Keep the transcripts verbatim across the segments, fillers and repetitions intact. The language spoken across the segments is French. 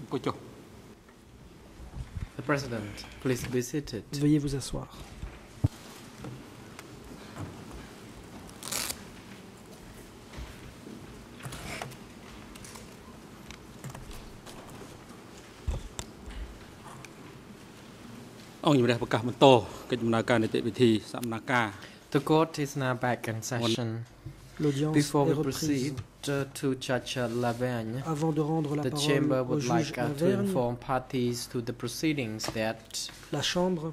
The President, please be seated. Veuillez vous asseoir. The court is now back in session. L'audience Before est we reprise. proceed uh, to Judge Lavergne, Avant de rendre la the parole Chamber au would juge like uh, to Lavergne, inform parties to the proceedings that la Chambre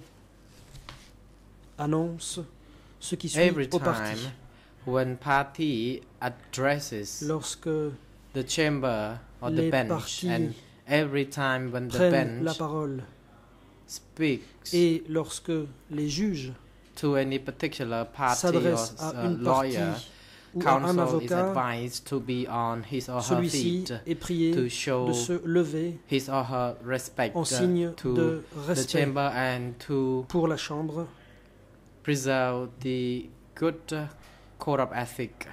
annonce ce qui suit every aux time parties. when party addresses Lorsque the Chamber or the les bench, parties and every time when the prennent la bench parole speaks et lorsque les juges to any particular party or s'adressent à uh, une lawyer, partie ou à un counsel is avocat, advised to be on his or her celui-ci feet est prié to show de se lever his or her respect en uh, signe to de the respect chamber and to pour la Chambre, preserve the good uh, code of ethics.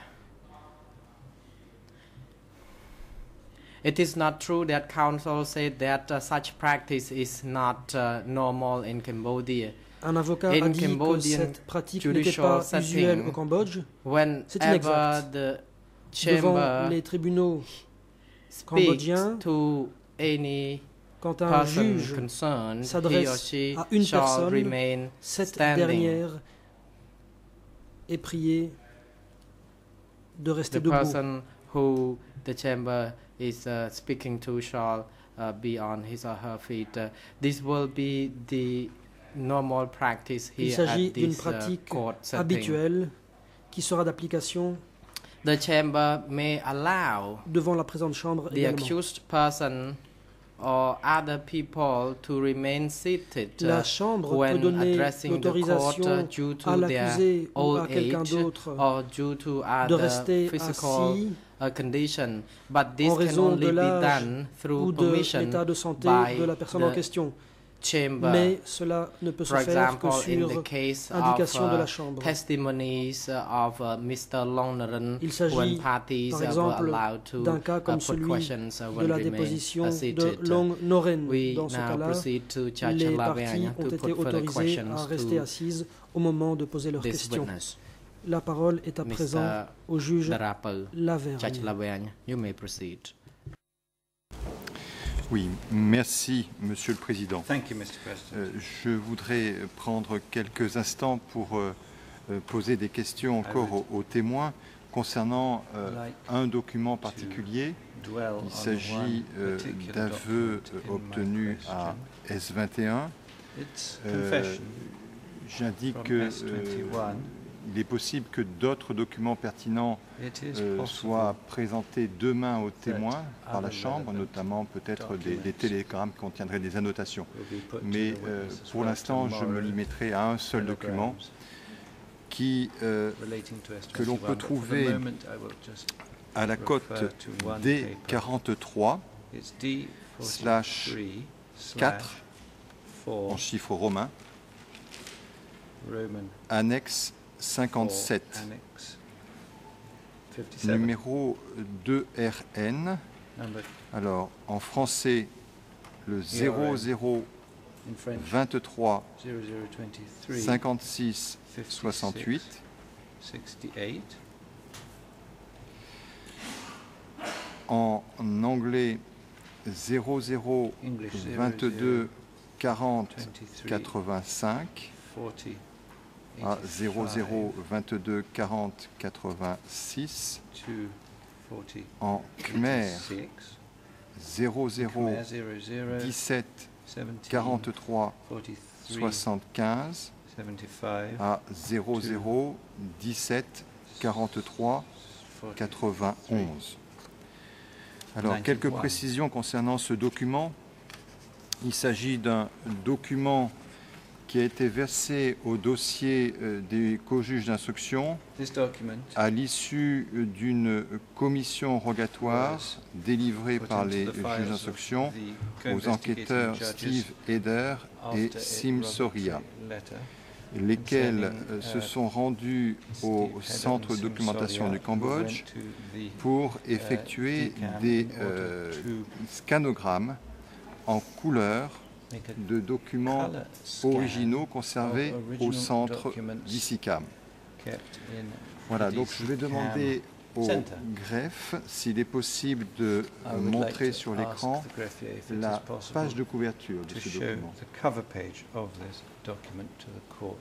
It is not true that counsel said that uh, such practice is not uh, normal in Cambodia. un avocat In a dit que Cambodian cette pratique n'était judicial pas usuelle setting, au Cambodge. C'est Whenever inexact. the Devant chamber les tribunaux speaks cambodgiens, to any quand un person juge concerned, he or s'adresse she à une shall personne, remain cette standing. dernière est priée de rester The debout. person who the chamber is uh, speaking to shall uh, be on his or her feet. Uh, this will be the normal practice Il here s'agit at d'une this uh, pratique court setting. habituelle qui sera d'application The chamber may allow devant la présente chambre the également. accused person or other people to remain seated La uh, chambre peut when donner addressing the court uh, l'autorisation due à to their l'accusé ou à old quelqu'un age d'autre or due to de other rester physical assis uh, condition, but this en can raison only de be l'âge done ou through de permission l'état de santé by de la personne en the question. chamber. Mais cela ne peut se For faire que example, in sur the case indication of de la uh, Chambre. testimonies uh, of uh, Mister Longneran, Il s'agit, when parties par uh, were exemple, allowed to d'un cas uh, comme put celui questions uh, de when la remain déposition uh, de seated. Long Noren. We Dans ce now cas-là, proceed to Judge les Lavergne parties ont to été put further autorisées questions à rester to assises au moment de poser leurs this questions. witness. La parole est à présent Mister au juge Darapo, Judge Lavergne. Lavergne, you may proceed. Oui, merci, Monsieur le Président. Thank you, Mister President. Euh, je voudrais prendre quelques instants pour euh, euh, poser des questions encore aux, aux témoins concernant euh, Like un document particulier. Dwell on Il s'agit one euh, particular d'aveux document euh, in my obtenus à question. S vingt et un. It's Euh, confession J'indique from que S vingt-et-un. il est possible que d'autres documents pertinents It is euh, possible soient présentés demain aux témoins par la other Chambre, relevant notamment peut-être des, des documents télégrammes qui contiendraient des annotations. will be put to Mais the euh, witness as pour well l'instant, je me tomorrow, limiterai à un seul document telegrams qui, euh, relating to S que l'on vingt et un, peut but for the trouver moment, I will just à la cote refer to one D paper. quarante-trois It's D slash forty-three quatre slash en four chiffres romains, Roman annexe four, cinquante-sept, annex fifty-seven. numéro deux R N. Number Alors, en français, le zéro zéro in French vingt-trois zero zero twenty-three cinquante-six soixante-huit. sixty-eight. En anglais, zéro zéro English zero vingt-deux quarante twenty-three quatre-vingt-cinq forty à zéro zéro vingt-deux quarante quatre-vingt-six. two forty En Khmer, six zéro zéro Khmer zero zero dix-sept seventeen quarante-trois forty-three soixante-quinze seventy-five à zéro zéro dix-sept quarante-trois quatre-vingt-onze. Alors, quelques précisions concernant ce document. Il s'agit d'un document qui a été versé au dossier euh, des co-juges d'instruction This document à l'issue d'une commission rogatoire délivrée put par into les the files juges of d'instruction the aux co-investigating enquêteurs judges Steve Eder et after a Sim Soria, derogatory letter lesquels concerning, euh, se uh, sont rendus au Steve Eder Centre and de Sim documentation Soria, du Cambodge who went to the, pour uh, effectuer D C A M des in order euh, to scanogrammes en couleur Make a de documents color scan originaux conservés of au original centre documents d'ICICAM. kept in Voilà, the donc je vais D C CAM demander au Center. greffe s'il est possible de I would montrer like sur to ask l'écran the greffier if it is la possible page de couverture de to ce show document. the cover page of this document to the court.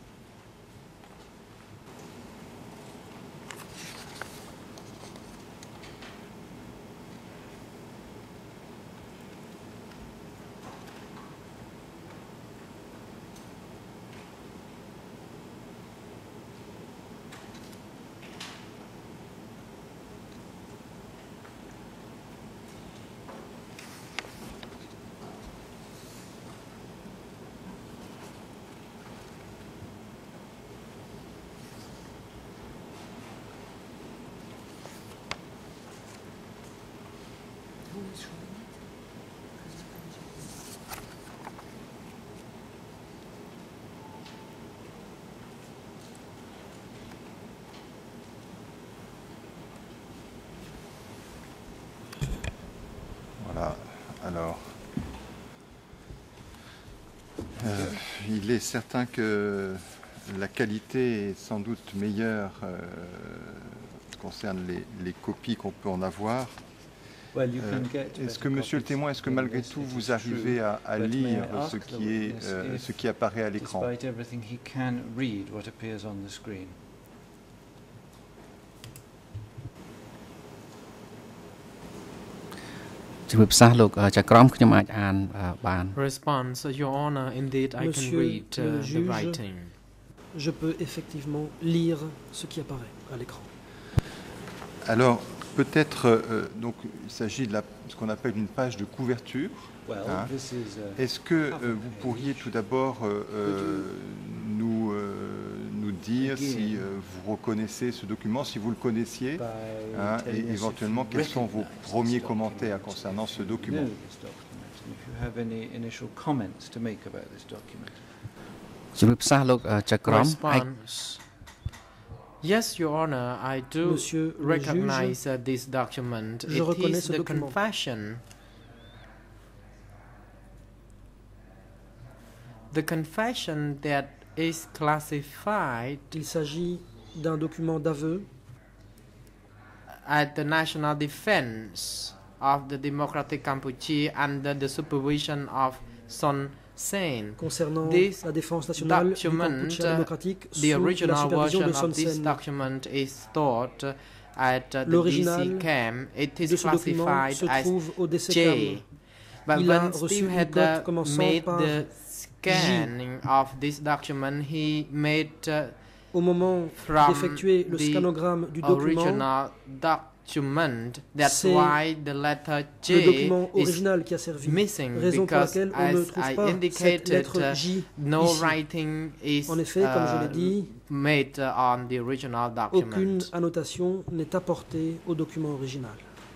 Voilà, alors, euh, il est certain que la qualité est sans doute meilleure euh, concerne les, les copies qu'on peut en avoir. Well, you Euh, can get Est-ce better que, monsieur le copies témoin, est-ce que than malgré this, tout it is vous true. arrivez à, à But may I lire ask ce the qui, est, witness euh, if, ce qui apparaît à l'écran? despite everything, he can read what appears on the screen? Response, Your Honor, indeed I can Monsieur read le uh, the juge, writing. Je peux effectivement lire ce qui apparaît à l'écran. Alors, peut-être, euh, donc, il s'agit de la, ce qu'on appelle une page de couverture. Well, Hein. this is a Est-ce que euh, vous pourriez tout d'abord euh, euh, nous, euh, nous dire si euh, vous reconnaissez ce document, si vous le connaissiez, by hein, et telling us if éventuellement you quels sont vos recognize this premiers document, commentaires if concernant ce you document? know this document, and if you have any initial comments to make about this document. Response. Yes, Your Honor, I do Monsieur le recognize juge, uh, this document. je It reconnais is ce the document. confession. The confession that is classified Il s'agit d'un document d'aveu at the National Defense of the Democratic Campuchia under the supervision of Son Sen. concernant This la défense nationale du document, Kampuchea uh, démocratique The sous la original supervision version de Son of this Sen. document is stored at uh, the D L'original C CAM. It de is ce document classified se as trouve au D C J. CAM. But Il a when reçu Steve une had cote uh, commençant made par the scanning of this document, he made uh, Au moment from d'effectuer le the scanogramme du document, original document. That's c'est why the letter le J document is original qui a servi. missing, Raison pour because laquelle on ne as trouve I pas cette indicated, lettre uh, J no ici. writing is En effet, comme je l'ai uh, dit, made uh, on the original document. aucune annotation n'est apportée au document original.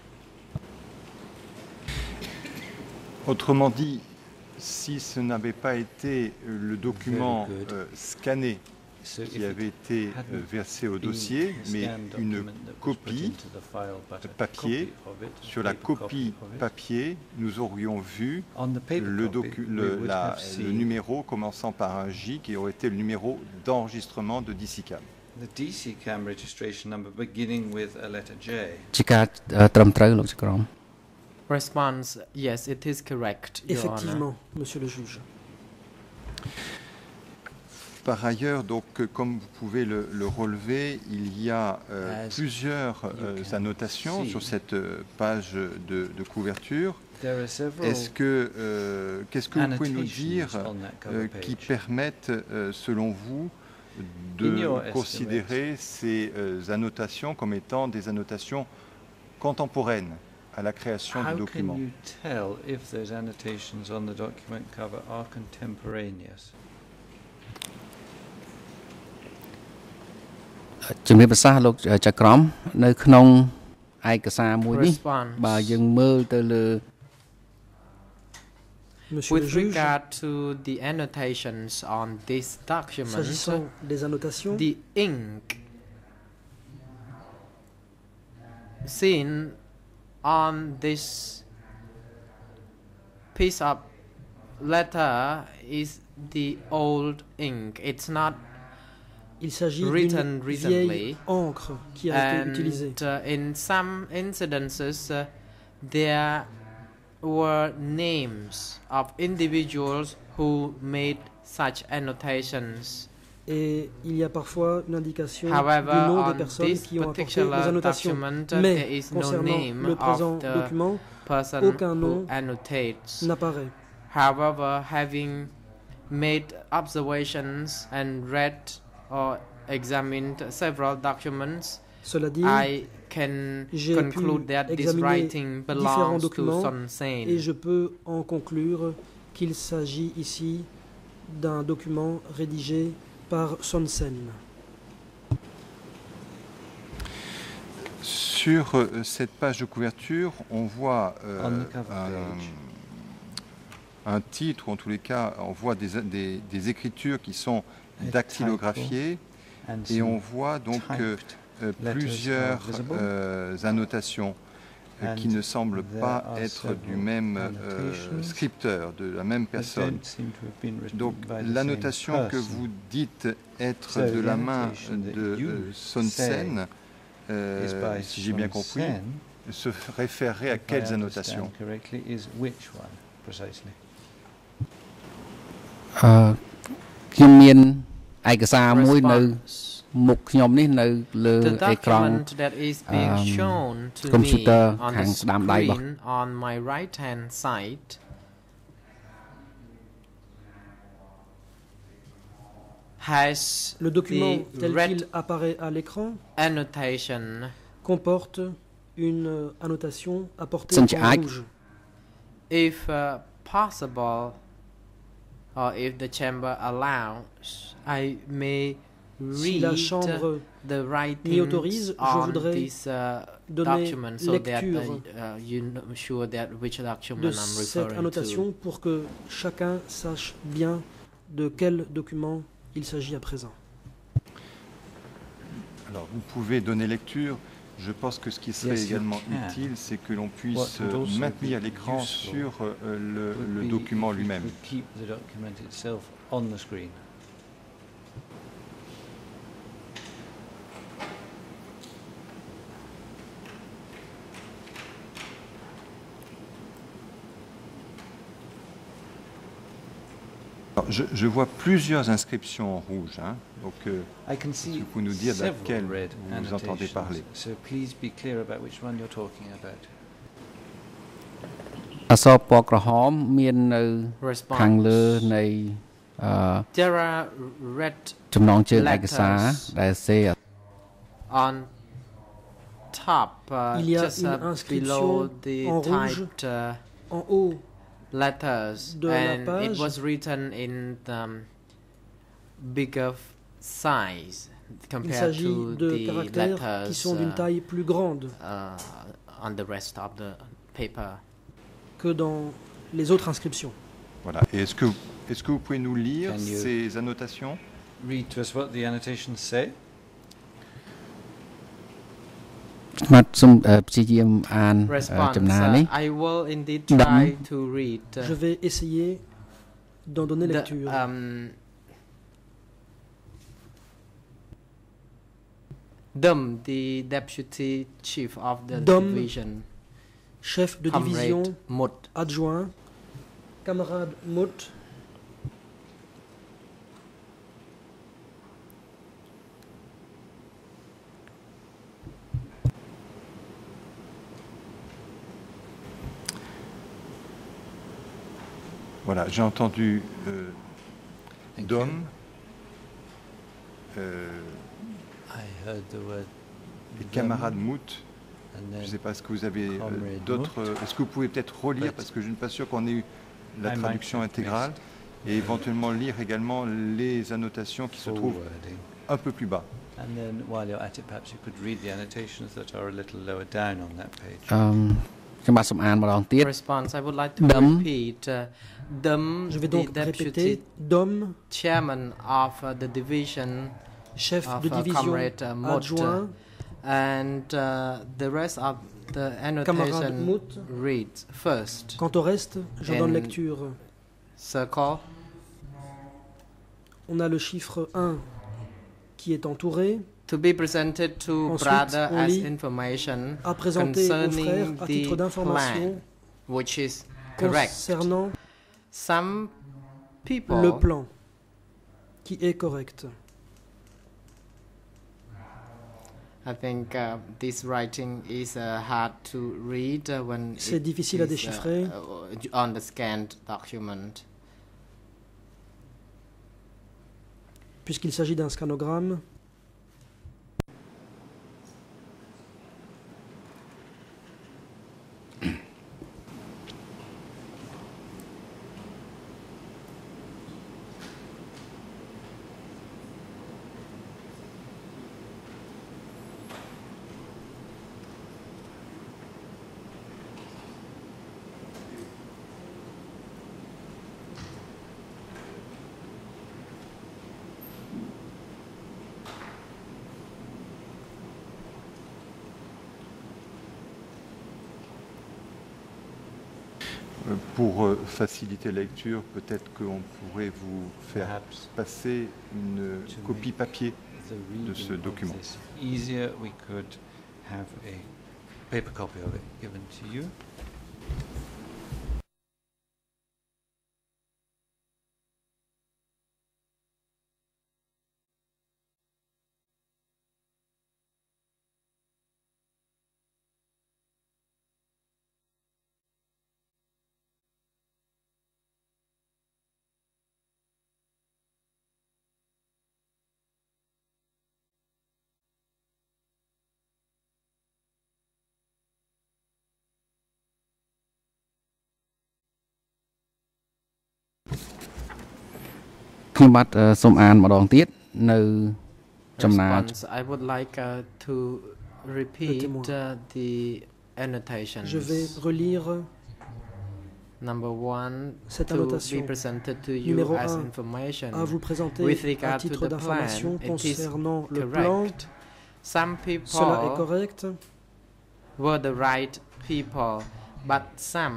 Autrement dit, si ce n'avait pas été le document Very good. euh, scanné So if qui it avait été euh, hadn't versé au been dossier, a mais scanned une document that was put copie into the file, but a papier, copy of it, a sur la paper copy copie of it. papier, nous aurions vu On the paper le, copy, docu- we le, would la- have le seen numéro commençant par un J qui aurait été le numéro d'enregistrement de D C CAM. the D C CAM registration number beginning with a letter J. ជាការត្រឹមត្រូវលោកចក្រម Response, yes, it is correct, Your Honor. Effectivement, monsieur le juge. Par ailleurs, donc, euh, comme vous pouvez le, le relever, il y a euh, As plusieurs you euh, can annotations see. sur cette euh, page de, de couverture. There are several Est-ce que, euh, qu'est-ce que vous pouvez nous dire annotations on that cover euh, qui page. permettent, euh, selon vous, In your de considérer ces euh, annotations comme étant des annotations contemporaines à la création How du can document? you tell if those annotations on the document cover are contemporaneous? ជំរាបប្រសាសន៍លោកចក្រមនៅក្នុងឯកសារមួយនេះ Response. បើយើងមើលទៅលើ Monsieur le With juge, regard to the annotations on this document, s'agissant des annotations, the ink seen on this piece of letter is the old ink. It's not Il s'agit written d'une recently. vieille encre qui a été utilisée. And uh, in some incidences, uh, there were names of individuals who made such annotations. Et il y a parfois une indication However, du nom on des personnes this qui ont apporté particular les annotations. document, there Mais is no concernant name le présent of the document, person aucun who nom annotates. n'apparaît. However, having made observations and read or examined several documents, Cela dit, I can j'ai conclude pu that this examiner writing différents belongs to documents Son Sen. et je peux en conclure qu'il s'agit ici d'un document rédigé par Son Sen. Sur euh, cette page de couverture, on voit euh, On the cover un, page. un titre, ou en tous les cas, on voit des, des- des écritures qui sont A dactylographiées, And et on some voit donc euh, typed euh, letters plusieurs are visible. euh, annotations euh, And qui ne semblent there pas are être du several même euh, annotations scripteur, de la même that personne. don't seem to have been written Donc by the same l'annotation que person. vous dites être So de the la main annotation that de you euh, Son say Sen, euh, is by si j'ai bien Son compris, Sen, se référerait à if I quelles understand annotations? correctly, is which one precisely? អឺខ្ញុំមានឯកសារមួយនៅ Response. មុខខ្ញុំនេះនៅលើ The អេក្រង់ document that is being um, shown to me computer on ខា the ងស្ដាំដៃរបស់ screen on my right hand side has Le document the tel red qu'il apparaît à l'écran annotation. comporte une annotation apportée Since en I- rouge. If uh, possible, or if the chamber allows, I may Si read la chambre the m'y writings autorise, je on voudrais this uh, donner document so that uh, lecture uh, you know sure that which document de I'm cette referring annotation to. pour que chacun sache bien de quel document il s'agit à présent. Alors, vous pouvez donner lecture. Je pense que ce qui serait Yes, you également can. utile, c'est que l'on puisse What would euh, also maintenir be l'écran useful sur euh, le, Would le be document if you lui-même. could keep the document itself on the screen. Alors, je, je vois plusieurs inscriptions en rouge. hein. Donc, euh, I can si see vous pouvez nous dire several laquelle red vous entendez annotations, parler. so please be clear about which one you're talking about. អក្សរពណ៌ក្រហមមាននៅខាងលើ Response. នៃអឺ There are red ចំណងជើងឯកសារ letters ដែលសេអ on top, uh, Il y a just une uh, inscription below the en rouge typed uh, En haut, letters, de la and it page. was written in the um, bigger f- size il compared s'agit to de the caractères letters qui sont d'une uh, taille plus grande uh, on the rest of the paper. que dans les autres inscriptions. Voilà. Et est-ce que, est-ce que vous pouvez nous lire Can you- ces annotations? Read to us what the annotations say. ខ្ញុំសូមអឺព្យាយាមអានអឺ Response. ចំណាន uh, នេះ I will indeed Dum. try to read uh, Je vais essayer d'en donner the, lecture. um, Dum, the deputy chief of the Dum, division, Chef de division Comrade Mut. adjoint, camarade Mout, Voilà, j'ai entendu euh, Thank Dom. you. euh, I heard the word et Dom, camarade Mout. and Je ne then sais pas, est-ce que vous avez euh, Comrade d'autres... euh, Est-ce que vous pouvez peut-être relire, But parce que je ne suis pas sûr qu'on ait eu la I might traduction have intégrale, et éventuellement lire également les annotations qui se trouvent forwarding. un peu plus bas. And then while you're at it, perhaps you could read the annotations that are a little lower down on that page. អឺខ្ញុំបាទសូមអានម្ដងទៀត Response. I would like to Dum. repeat. Uh, Dum, je vais the donc deputy répéter, Dom, chairman of uh, the division, chef of de uh, division Comrade uh, Mut, adjoint, and uh, the rest of The Camarade annotation Mout. reads first, Quant au reste, je donne And- lecture. circle, On a le chiffre un qui est entouré, to be presented to Ensuite, brother on as lit information à présenter aux frères concerning à titre the d'information plan, which is correct. concernant Some people le plan, qui est correct. I think uh, this writing is uh, hard to read uh, when C'est it difficile à is, déchiffrer. uh, uh, on the scanned document. Puisqu'il s'agit d'un scanogramme, Pour euh, faciliter la lecture, peut-être qu'on pourrait vous faire Perhaps passer une to copie make papier the de ce reading of document. this easier, we could have a paper copy of it given to you. ខ្ញុំបាទអឺសូមអានម្ដងទៀតនៅចំណាត Response, I would like uh, to repeat témoin. uh, the annotations. je vais relire Number one, cette to annotation. be presented to you Numéro as un, information à vous présenter with à regard to titre the plan. d'information It is concernant le plan. correct. Some Cela est people correct. were the right people, but some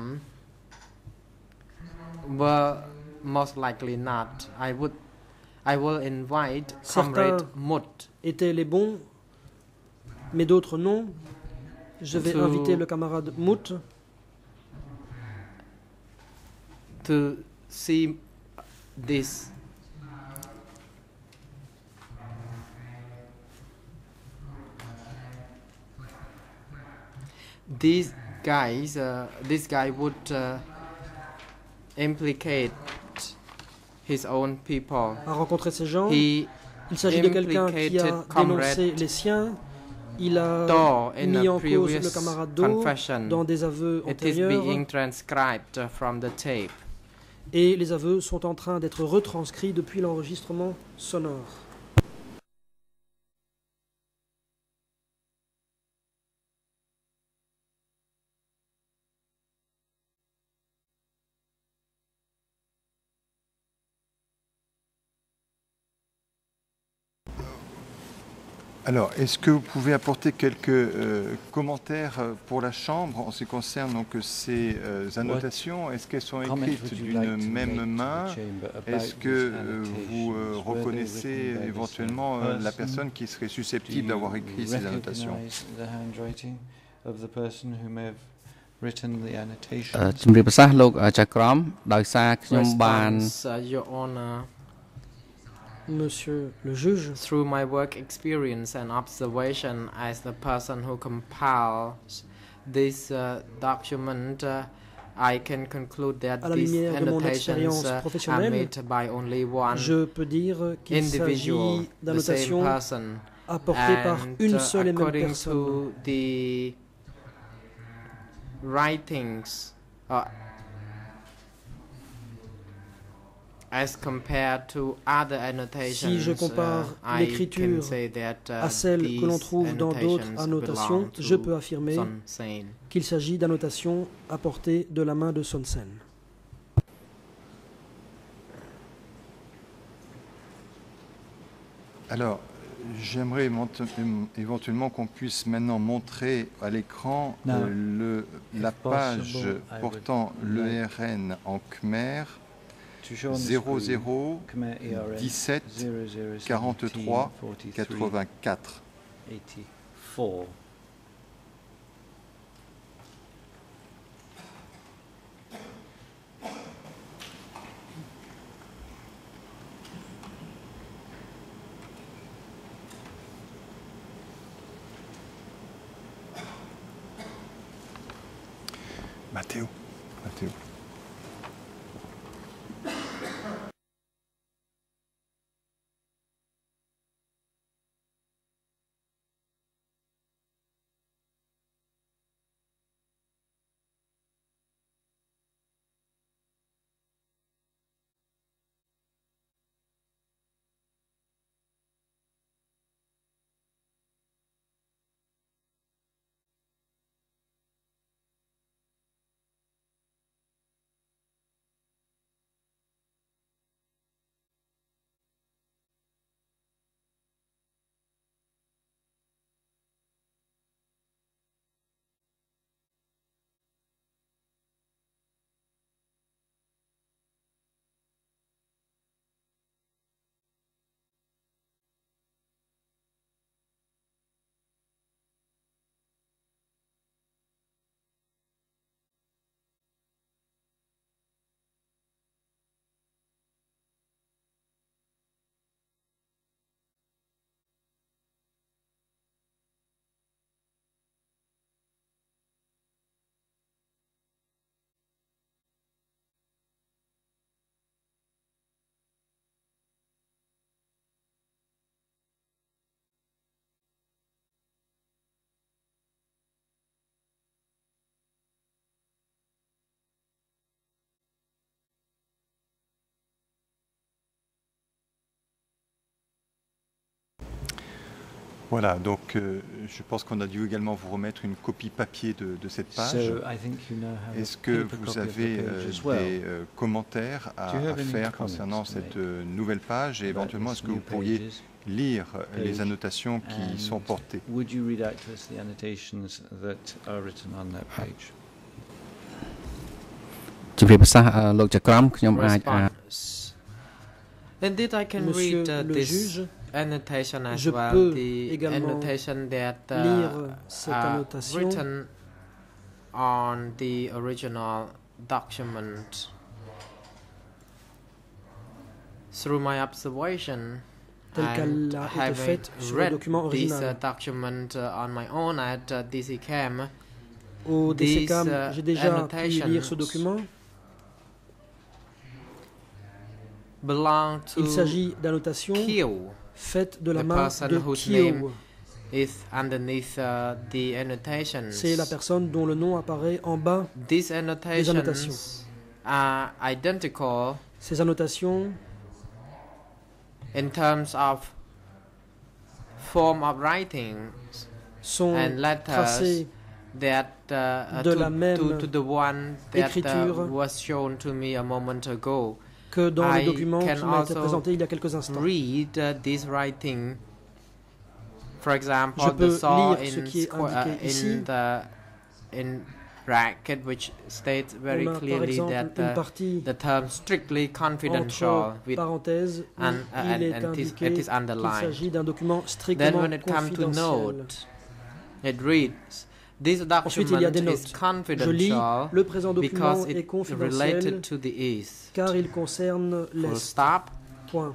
were most likely not. I would, I will invite Comrade Certains Mut Étaient les bons, mais d'autres non. Je vais To- inviter le camarade Mout to see this. These guys, uh, this guy would uh, implicate his own people. à rencontrer ces gens. He Il s'agit de quelqu'un qui a implicated Comrade dénoncé les siens. Il a Daw in mis a en cause le previous camarade Do confession. dans des aveux It is antérieurs being transcribed uh, from the tape. et les aveux sont en train d'être retranscrits depuis l'enregistrement sonore. Alors, est-ce que vous pouvez apporter quelques euh, commentaires euh, pour la Chambre en ce qui concerne donc, ces euh, annotations? Est-ce qu'elles sont Comment écrites would you d'une like to même make to the main? chamber about Est-ce these que euh, vous euh, annotations? Were they reconnaissez written by the éventuellement same euh, la person? personne qui serait Do susceptible you d'avoir écrit ces annotations? recognize the handwriting of the person who may have written the អឺ annotations? ជំរាបប្រសាសន៍លោកអឺចៅក្រមដោយសារខ្ញុំបាន Response, uh, Your Honor. Monsieur le juge, Through my work experience and observation as the person who compiles this uh, document, uh, I can conclude that À la these lumière de mon annotations expérience uh, are professionnelle, made by only one je peux dire qu'il individual, s'agit the same d'annotations person. apportées par And une uh, seule et même according personne. to the writings, uh, as compared to other annotations, Si je compare uh, I can l'écriture say that, uh, à celle que l'on these trouve dans d'autres annotations annotations, belong je to peux affirmer Son Sen. qu'il s'agit d'annotations apportées de la main de Son Sen. Alors, J'aimerais éventuellement qu'on puisse maintenant montrer à l'écran No. euh, le- la page possible, I portant would l'E R N en Khmer To show on the zéro screen, zéro Khmer E R N dix-sept zero zero quarante-trois seventeen forty-three quatre-vingt-quatre. eighty-four. Mathéo. Mathéo. Voilà, donc euh, je pense qu'on a dû également vous remettre une copie papier de, de cette page. So I think you now have a Est-ce que paper vous copy of the avez page euh, as well. des euh, commentaires à, Do you à have any faire comments concernant to cette make euh, nouvelle page et about éventuellement this est-ce que vous new pourriez pages? lire les page annotations qui y sont And portées? Would you read out to us the annotations that are written on that page? ជំរាបសាស្ត្រអឺលោកចក្រមខ្ញុំអាចអាន Response. Indeed, I can Monsieur read uh, le this juge, annotation as je well. peux The également annotation that uh, lire cette are annotation written on the original document. Through my observation telle qu'elle and a été having faite sur le read document this original. uh, document uh, on my own at uh, D C C A M, Au these, D C C A M, uh, j'ai déjà pu lire ce annotations document. belong Il to s'agit d'annotations Q, faites de la the main person de whose Kyo. name is underneath uh, the annotations. C'est la personne dont le nom apparaît en bas. These annotations. annotations are identical Ces annotations, in terms of form of writing sont and letters tracées that uh, de to, la même to, to the one that uh, écriture was shown to me a moment ago. que dans I le document can qui m'a été also présenté il y a quelques instants. Read uh, this writing. For example, Je the peux saw lire in, ce qui est squa- indiqué uh, ici. in the in bracket, which states very On a par clearly exemple that une uh, partie the term strictly confidential entre with parenthèses où and, uh, il and, est and it is, indiqué it is qu'il underlined. s'agit d'un document Then strictement when it comes to confidentiel. note, it reads, this Ensuite, il y a des document is notes. Je lis, confidential le présent document because est it confidentiel related to the East. car il concerne Full l'Est. stop. Point.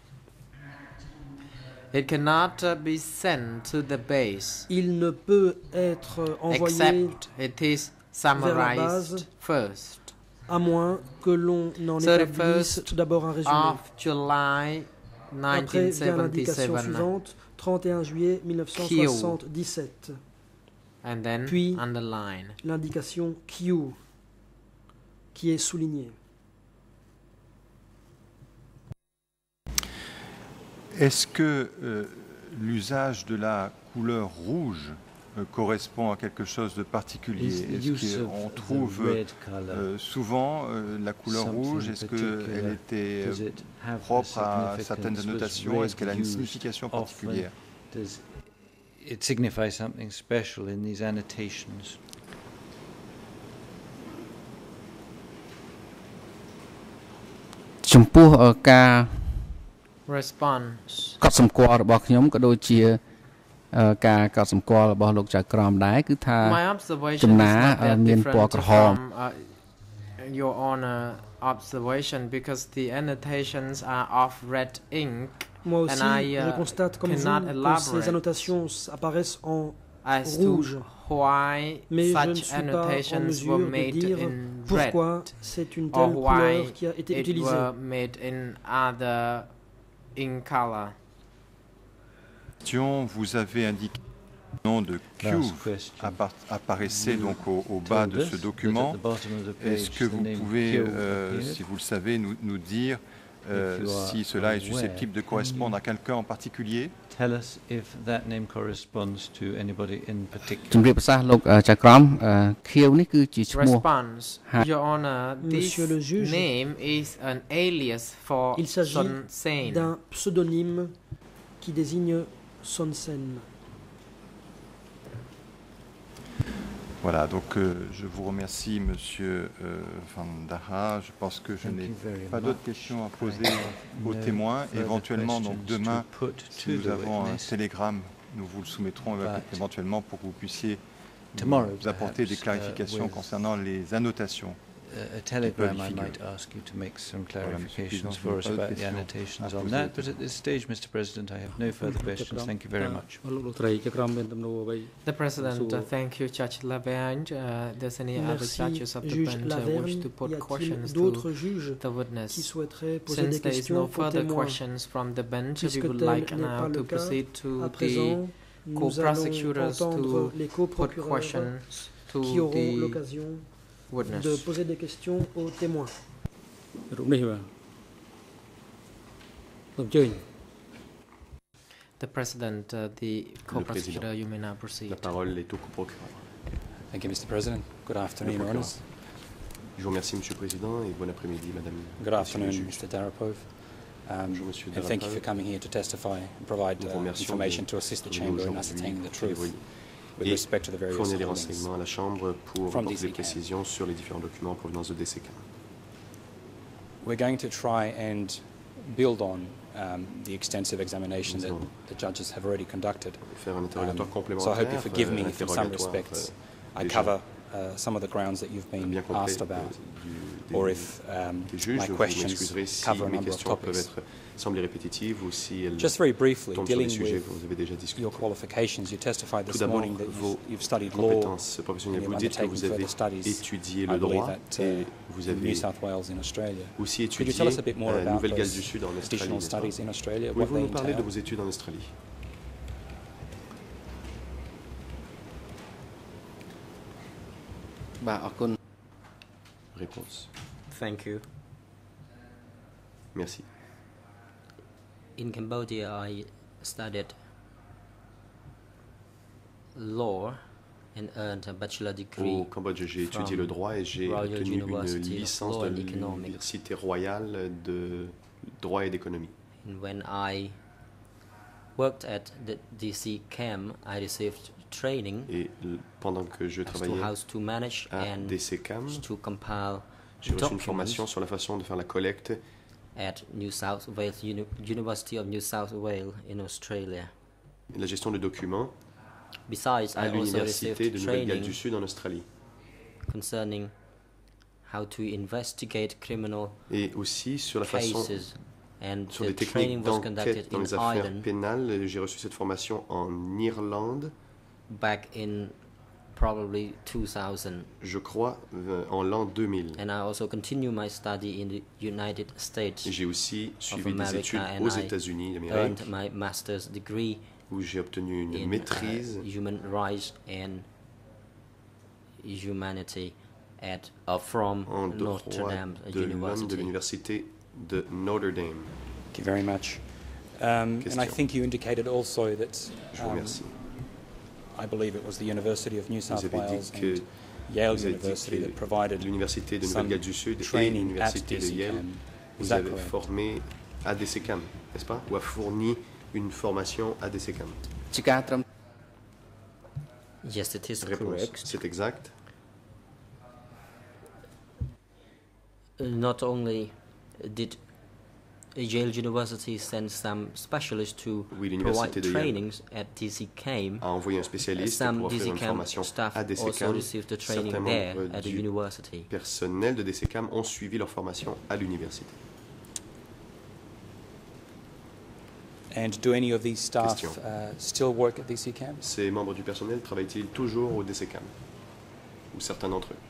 It cannot uh, be sent to the base Il ne peut être envoyé except it is summarized base. first. à moins que l'on en établisse tout d'abord un résumé. Of July Après vient l'indication nineteen seventy-seven, suivante, trente et un juillet mille neuf cent soixante-dix-sept. and then Puis underline. l'indication Q qui est soulignée. Est-ce que euh, l'usage de la couleur rouge euh, correspond à quelque chose de particulier? Est-ce qu'on trouve euh, souvent euh, la couleur rouge? Est-ce qu'elle était euh, propre à certaines annotations? Est-ce qu'elle a une signification particulière? Does it signify something special in these annotations? Response. កត់សម្គាល់របស់ខ្ញុំក៏ដូចជាការកត់សម្គាល់របស់លោកចៅក្រមដែរគឺថា My observation ចំ is ណា not that មានពណ៌ different ក្រហម from uh, your honor observation because the annotations are of red ink. Moi aussi, And I, uh, je constate comme vous cannot que elaborate ces annotations apparaissent en as to rouge. why Mais je ne such suis pas en annotations mesure were de made dire in pourquoi red c'est une or telle why couleur qui a été it utilisée. were made in other ink color. Vous avez indiqué le nom de Cuve apparaissait donc au, au bas de ce document. Est-ce que vous pouvez, euh, si vous le savez, nous, nous dire euh, si cela est susceptible de correspondre à quelqu'un en particulier? Tell us if that name corresponds to anybody in ជំរាប particular. ប្រសាសន៍លោកចៅក្រមខៀវនេះគឺជាឈ្មោះ Response. Your honor, this Monsieur le juge, name is an alias for Il s'agit Son Sen. d'un pseudonyme qui désigne Son Sen. Voilà, donc euh, je vous remercie, Monsieur euh, Van Daha. Je pense que je Thank n'ai you very pas d'autres much. questions à poser No aux témoins. further Éventuellement, donc questions demain, to put si to nous the avons un witness. télégramme, nous vous le soumettrons But éventuellement pour que vous puissiez tomorrow, nous apporter des perhaps, clarifications uh, with concernant les annotations. Uh, a telegram, I figurer. might ask you to make some Voilà, Monsieur le Président, clarifications je for n'ai us pas d'autres about the questions annotations à on poser that. au But at this stage, Mister President, I have no further questions. Thank you very much. លោកត្រីចក្រមមានទំនួលអ្វី The President, uh, thank you, Judge Lavergne. Uh, does any other Merci, judges of the juge bench uh, wish Lavergne. to put Y a-t-il questions d'autres to juges the witness? qui souhaiteraient poser Since des there is questions no aux further témoins? questions from the bench, we Puisque would tel like n'est now pas le to cas, proceed to à the présent, nous allons co-prosecutors entendre to les put coprocureurs questions qui to auront the l'occasion de witness. poser des questions aux témoins. រូបនេះបាទសូមអញ្ជើញ The President, uh, the co-prosecutor, you may now proceed. La parole est au coprocureur. Thank you, Mister President. Good afternoon, Your Honours. Je vous remercie, Monsieur le Président, et bon après-midi, Madame. Good afternoon, Mister Darapov. Um, Bonjour, Monsieur and thank you for Darapov. coming here to testify and provide Nous uh, vous remercions information de to assist the venir Chamber in aujourd'hui ascertaining the pour truth témoigner with et respect to the various fournir des holdings. renseignements à la Chambre pour from apporter des D C C A M. précisions sur les différents documents en provenance de D C C A M. We're going to try and build on um, the extensive examination that Nous the judges have already conducted. Faire un interrogatoire Um, complémentaire. so I hope you forgive euh, me un if in some interrogatoire, respects euh, I déjà cover uh, some of the grounds that you've been bien complet asked about, du, des, or if um, des juges. my Vous questions m'excuserez si cover a mes number of questions peuvent topics. être sembler répétitives ou si elles Just very briefly, tombent sur des dealing sujets with que vous avez déjà discutés. your qualifications, you testified Tout this d'abord, morning that vos you've, you've studied law compétences and professionnelles. you've Vous dites que undertaken vous avez further studies, étudié I le believe, droit at, uh, et vous in New avez South Wales in Australia. aussi Could you étudié tell us a bit more euh, about Nouvelle-Galles those du Sud en Australie. additional n'est-ce pas? studies in Australia, what Pouvez-vous they nous parler de entail? vos études en Australie? បាទអរគុណ Réponse. Thank you. Merci. In Cambodia, I studied law and earned a bachelor degree. Au Cambodge, j'ai étudié le droit et j'ai Royal obtenu une University of licence Law de and Economics. l'Université royale de droit et d'économie. And when I worked at the D C C A M, I received training Et l- pendant que je as to travaillais how to manage à and D C C A M, to compile j'ai reçu une documents formation sur la façon de faire la collecte at New South Wales Uni- University of New South Wales in Australia. et la gestion de documents Besides, à I also l'Université received de Nouvelle-Galles du training Sud en Australie. concerning how to investigate criminal Et aussi sur la façon, cases, and sur the les techniques training was d'enquête conducted dans in les affaires Ireland pénales. J'ai reçu cette formation en Irlande, back in probably two thousand, je crois, euh, en l'an deux mille. and I also continue my study in the United States, Et j'ai aussi suivi des America, études and aux I États-Unis earned d'Amérique, my master's degree où j'ai obtenu une in maîtrise uh, human rights and humanity at uh, from en Notre droit Dame de l'homme de University. l'Université de Notre Dame. Thank you very much. Um, and I Question. think you indicated also that Je vous um, remercie. I believe it was the University of New Vous South avez Wales dit que, and Yale vous avez University dit that que provided l'Université de some Nouvelle-Galles du Sud et training at l'Université de D C Yale CAM. Is vous that avez correct? formé à D C CAM, n'est-ce pas? Ou a fourni une formation à D C CAM? ជាការត្រឹម Yes, it is Réponse. correct. C'est exact. Uh, Not only did Yale University send some specialists to Oui, provide l'Université de Yale trainings at D C CAM, a envoyé un spécialiste some pour D offrir C une CAM formation staff à D C also CAM. received the training Certains there membres at the du university. personnel de D C CAM ont suivi leur formation à l'université. And do any of these staff Question. uh, still work at D C CAM? Ces membres du personnel travaillent-ils toujours au D C CAM? Ou certains d'entre eux?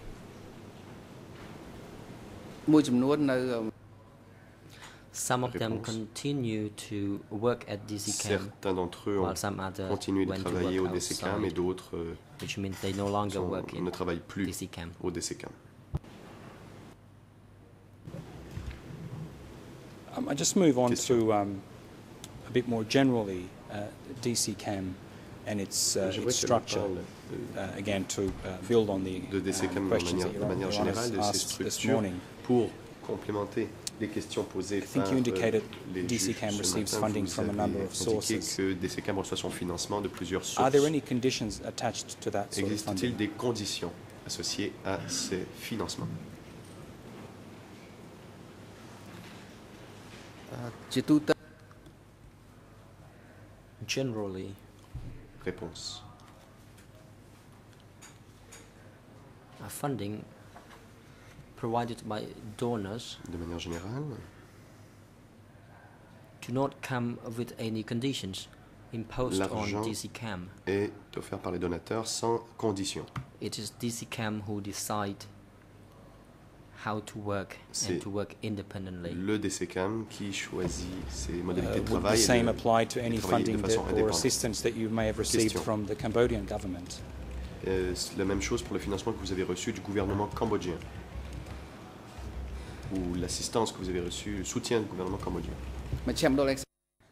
មួយចំនួននៅ Some of them Réponse. continue to work at D C CAM, Certains d'entre eux while ont some others continué de went to travailler au work D C CAM et outside, d'autres euh, which means they no longer sont- work in ne travaillent plus D C CAM. au D C CAM. Um, I just move on Question. to um, a bit more generally uh, D C CAM and its, uh, J'aimerais its que l'on structure. parle euh, Uh, again, to uh, build on the de D C CAM um, de questions manière, that de Your manière Your générale, Honours de ces asked this structures, morning. pour complémenter les questions posées I think par you euh, indicated les D C juges CAM ce receives matin. funding Vous from a avez number of indiqué sources. que D C CAM reçoit son financement de plusieurs sources. Are there any conditions attached to that sort of Existe-t-il funding? des conditions associées à ces financements? ជាទូទៅ Generally, Réponse. uh, funding provided by donors De manière générale, do not come with any conditions imposed on L'argent D C CAM. est offert par les donateurs sans condition. It is D C CAM who decide how to work C'est and to work independently. Le D C CAM qui choisit ses modalités Uh, de would the travail et same de- apply to et any travailler de funding façon that, or indépendante. assistance that you may have received Question. from the Cambodian government? Euh, c'est la même chose pour le financement que vous avez reçu du gouvernement cambodgien. Ou l'assistance que vous avez reçue, le soutien du gouvernement cambodgien. មជ្ឈមណ្ឌល Ex-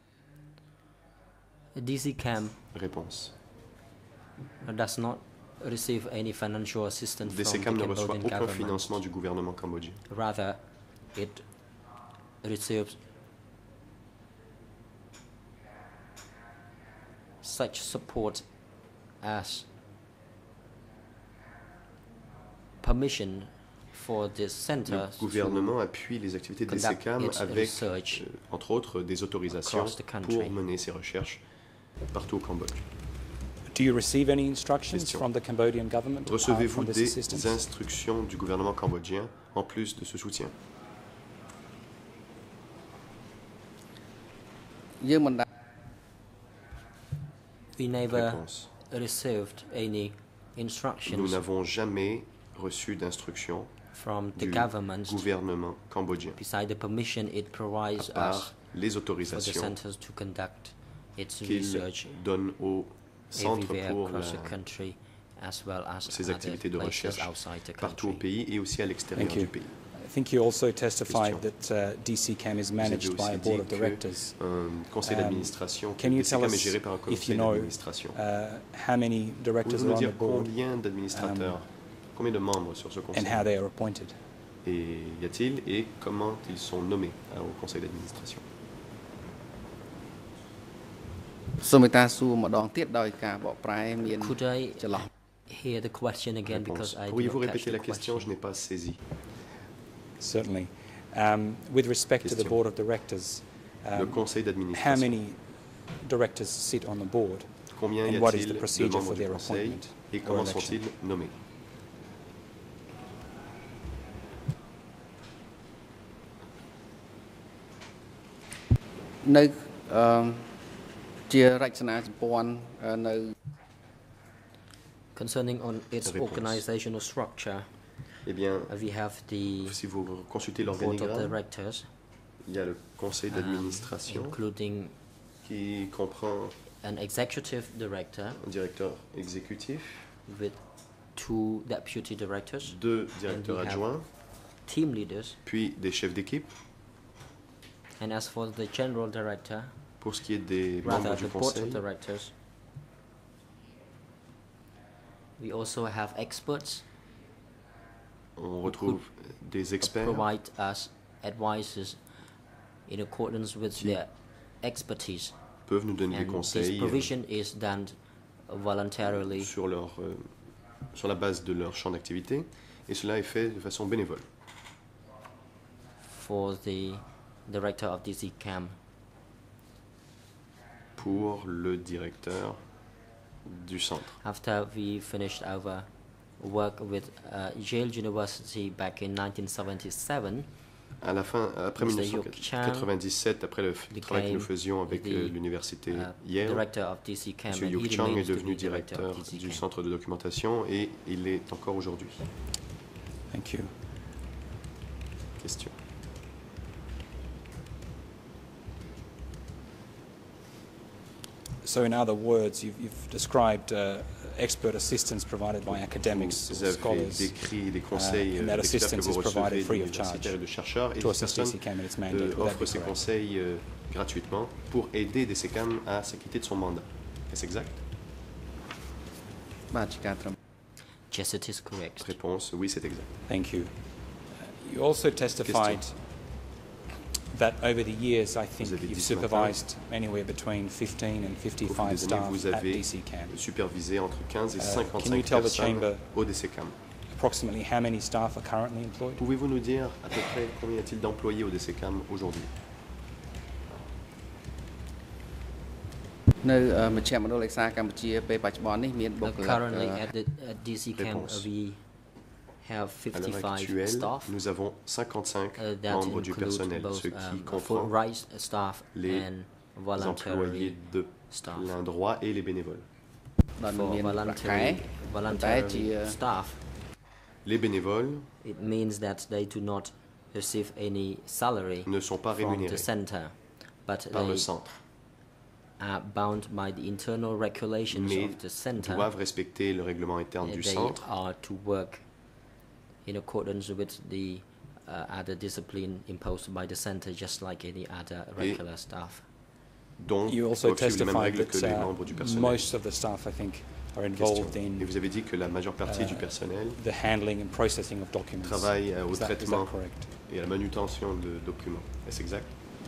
D C CAM Réponse. does not receive any financial assistance D C from CAM the ne reçoit Cambodian aucun government. financement du gouvernement cambodgien. Rather, it receives such support as permission for the Le center gouvernement appuie les activités de D C conduct CAM its avec, research euh, entre autres, des autorisations across the country. pour mener ses recherches partout au Cambodge. Do you receive any instructions Question. from the Cambodian government uh, Recevez-vous from this des assistance? instructions du gouvernement cambodgien en plus de ce soutien? យើងមិនដែល we never Réponse. received any Nous instructions n'avons jamais reçu d'instructions from the du government gouvernement cambodgien, beside the permission it provides à us part les for the autorisations centers to conduct its qu'il research donne au centre everywhere pour across la- the country as well as ces other activités de places recherche outside the partout au country. pays et aussi à l'extérieur Thank you. du pays. I think you also testified Question. that uh, D C CAM is Vous avez managed by a aussi board dit of directors. qu'un conseil Um, d'administration, que can you D C tell CAM est us géré par un if conseil you know d'administration. uh, how many directors Pouvez-vous are nous on the dire board combien d'administrateurs, combien de membres sur ce conseil and how they are appointed? et y a-t-il et comment ils sont nommés hein, au conseil d'administration? សូមមេត្តាសួរម្ដងទៀតដោយការបកប្រែមាន Could I ច្រឡំ hear the question again Réponse. because I did Pourriez-vous not catch répéter the la question? Je question. n'ai pas saisi. Certainly. Um, with respect to the Question. board of directors, Le um, conseil how d'administration. many directors sit on the board? Combien y and what is a-t-il the de procedure membres for du their conseil appointment et or comment election? sont-ils nommés? នៅអឺជារចនាសម្ព័ន្ធអឺនៅ Concerning on its Réponse. organizational structure, Eh bien, uh, we have the si vous consultez board of l'organigramme, directors, il y a le conseil um, d'administration including qui comprend an executive director un directeur exécutif, with two deputy directors, deux directeurs we have- adjoints, team leaders, puis des chefs d'équipe. and as for the general director, Pour ce qui est des rather membres the du board of conseil, directors, We also have experts On retrouve des experts provide us advices in accordance with Qui their expertise. peuvent nous donner des And this conseils euh, provision is done voluntarily sur, leur, euh, sur la base de leur champ d'activité, et cela est fait de façon bénévole. for the director of D C CAM. Pour le directeur du centre. After we finished our work with uh, Yale University back in nineteen seventy-seven, À la fin, après Mister mille neuf cent quatre-vingt-dix-sept, après le f- travail que nous faisions avec the, euh, l'université uh, Yale, director of D C CAM, M. and Yuk he Chang est remains to devenu be director directeur of D C du CAM. centre de documentation et il l'est encore aujourd'hui. Thank you. Question. So in other words, you've, you've described uh, expert assistance provided by academics Vous or avez scholars décrit des conseils uh, and euh, that d'experts que assistance vous is provided recevez free of charge d'universitaires et de chercheurs, et to ces assist personnes D C CAM in its euh, mandate. Would that offrent be ces correct? conseils euh, gratuitement pour aider D C CAM à s'acquitter de son mandat. Est-ce exact? បាទជាការត្រឹម Yes, it is correct. Réponse, oui, c'est exact. Thank you. Uh, you also testified that over the years, I think Vous avez you've dit ce matin, supervised anywhere between fifteen and Au fil fifty-five des années, staff vous at avez D C CAM. supervisé entre quinze et Uh, cinquante-cinq can you tell the personnes chamber au D C CAM. approximately how many staff are currently employed? Pouvez-vous nous dire à peu près combien y a-t-il d'employés au D C CAM aujourd'hui? នៅអឺមជ្ឈមណ្ឌលឯកសារកម្ពុជាពេលបច្ចុប្បន្ននេះមានបុ Uh, គ្គលិក currently អឺ at the at D C CAM, uh, Réponse. we have À l'heure fifty-five actuelle, staff. nous avons cinquante-cinq Uh, that membres du include personnel, both ce qui um, comprend full rights staff les and employés voluntary de staff. plein droit et les bénévoles. ដល់ For មានប្រាក់ខែ voluntary, ប៉ុន្តែជា voluntary staff, Les bénévoles it means that they do not receive any salary ne sont pas from the rémunérés center, but par le they centre, are bound by the internal regulations mais of the center. doivent respecter le règlement interne Uh, du they centre are to work in accordance with the uh, other discipline imposed by the center, just like any other regular staff. dont You also doivent suivre les mêmes testified règles que that les uh, membres du personnel. most of the staff, I think, are Question. involved in Et vous avez dit que la majeure partie uh, du personnel the handling and processing of documents. travaille euh, au Is that, is that traitement correct? et à la manutention de documents. Est-ce exact?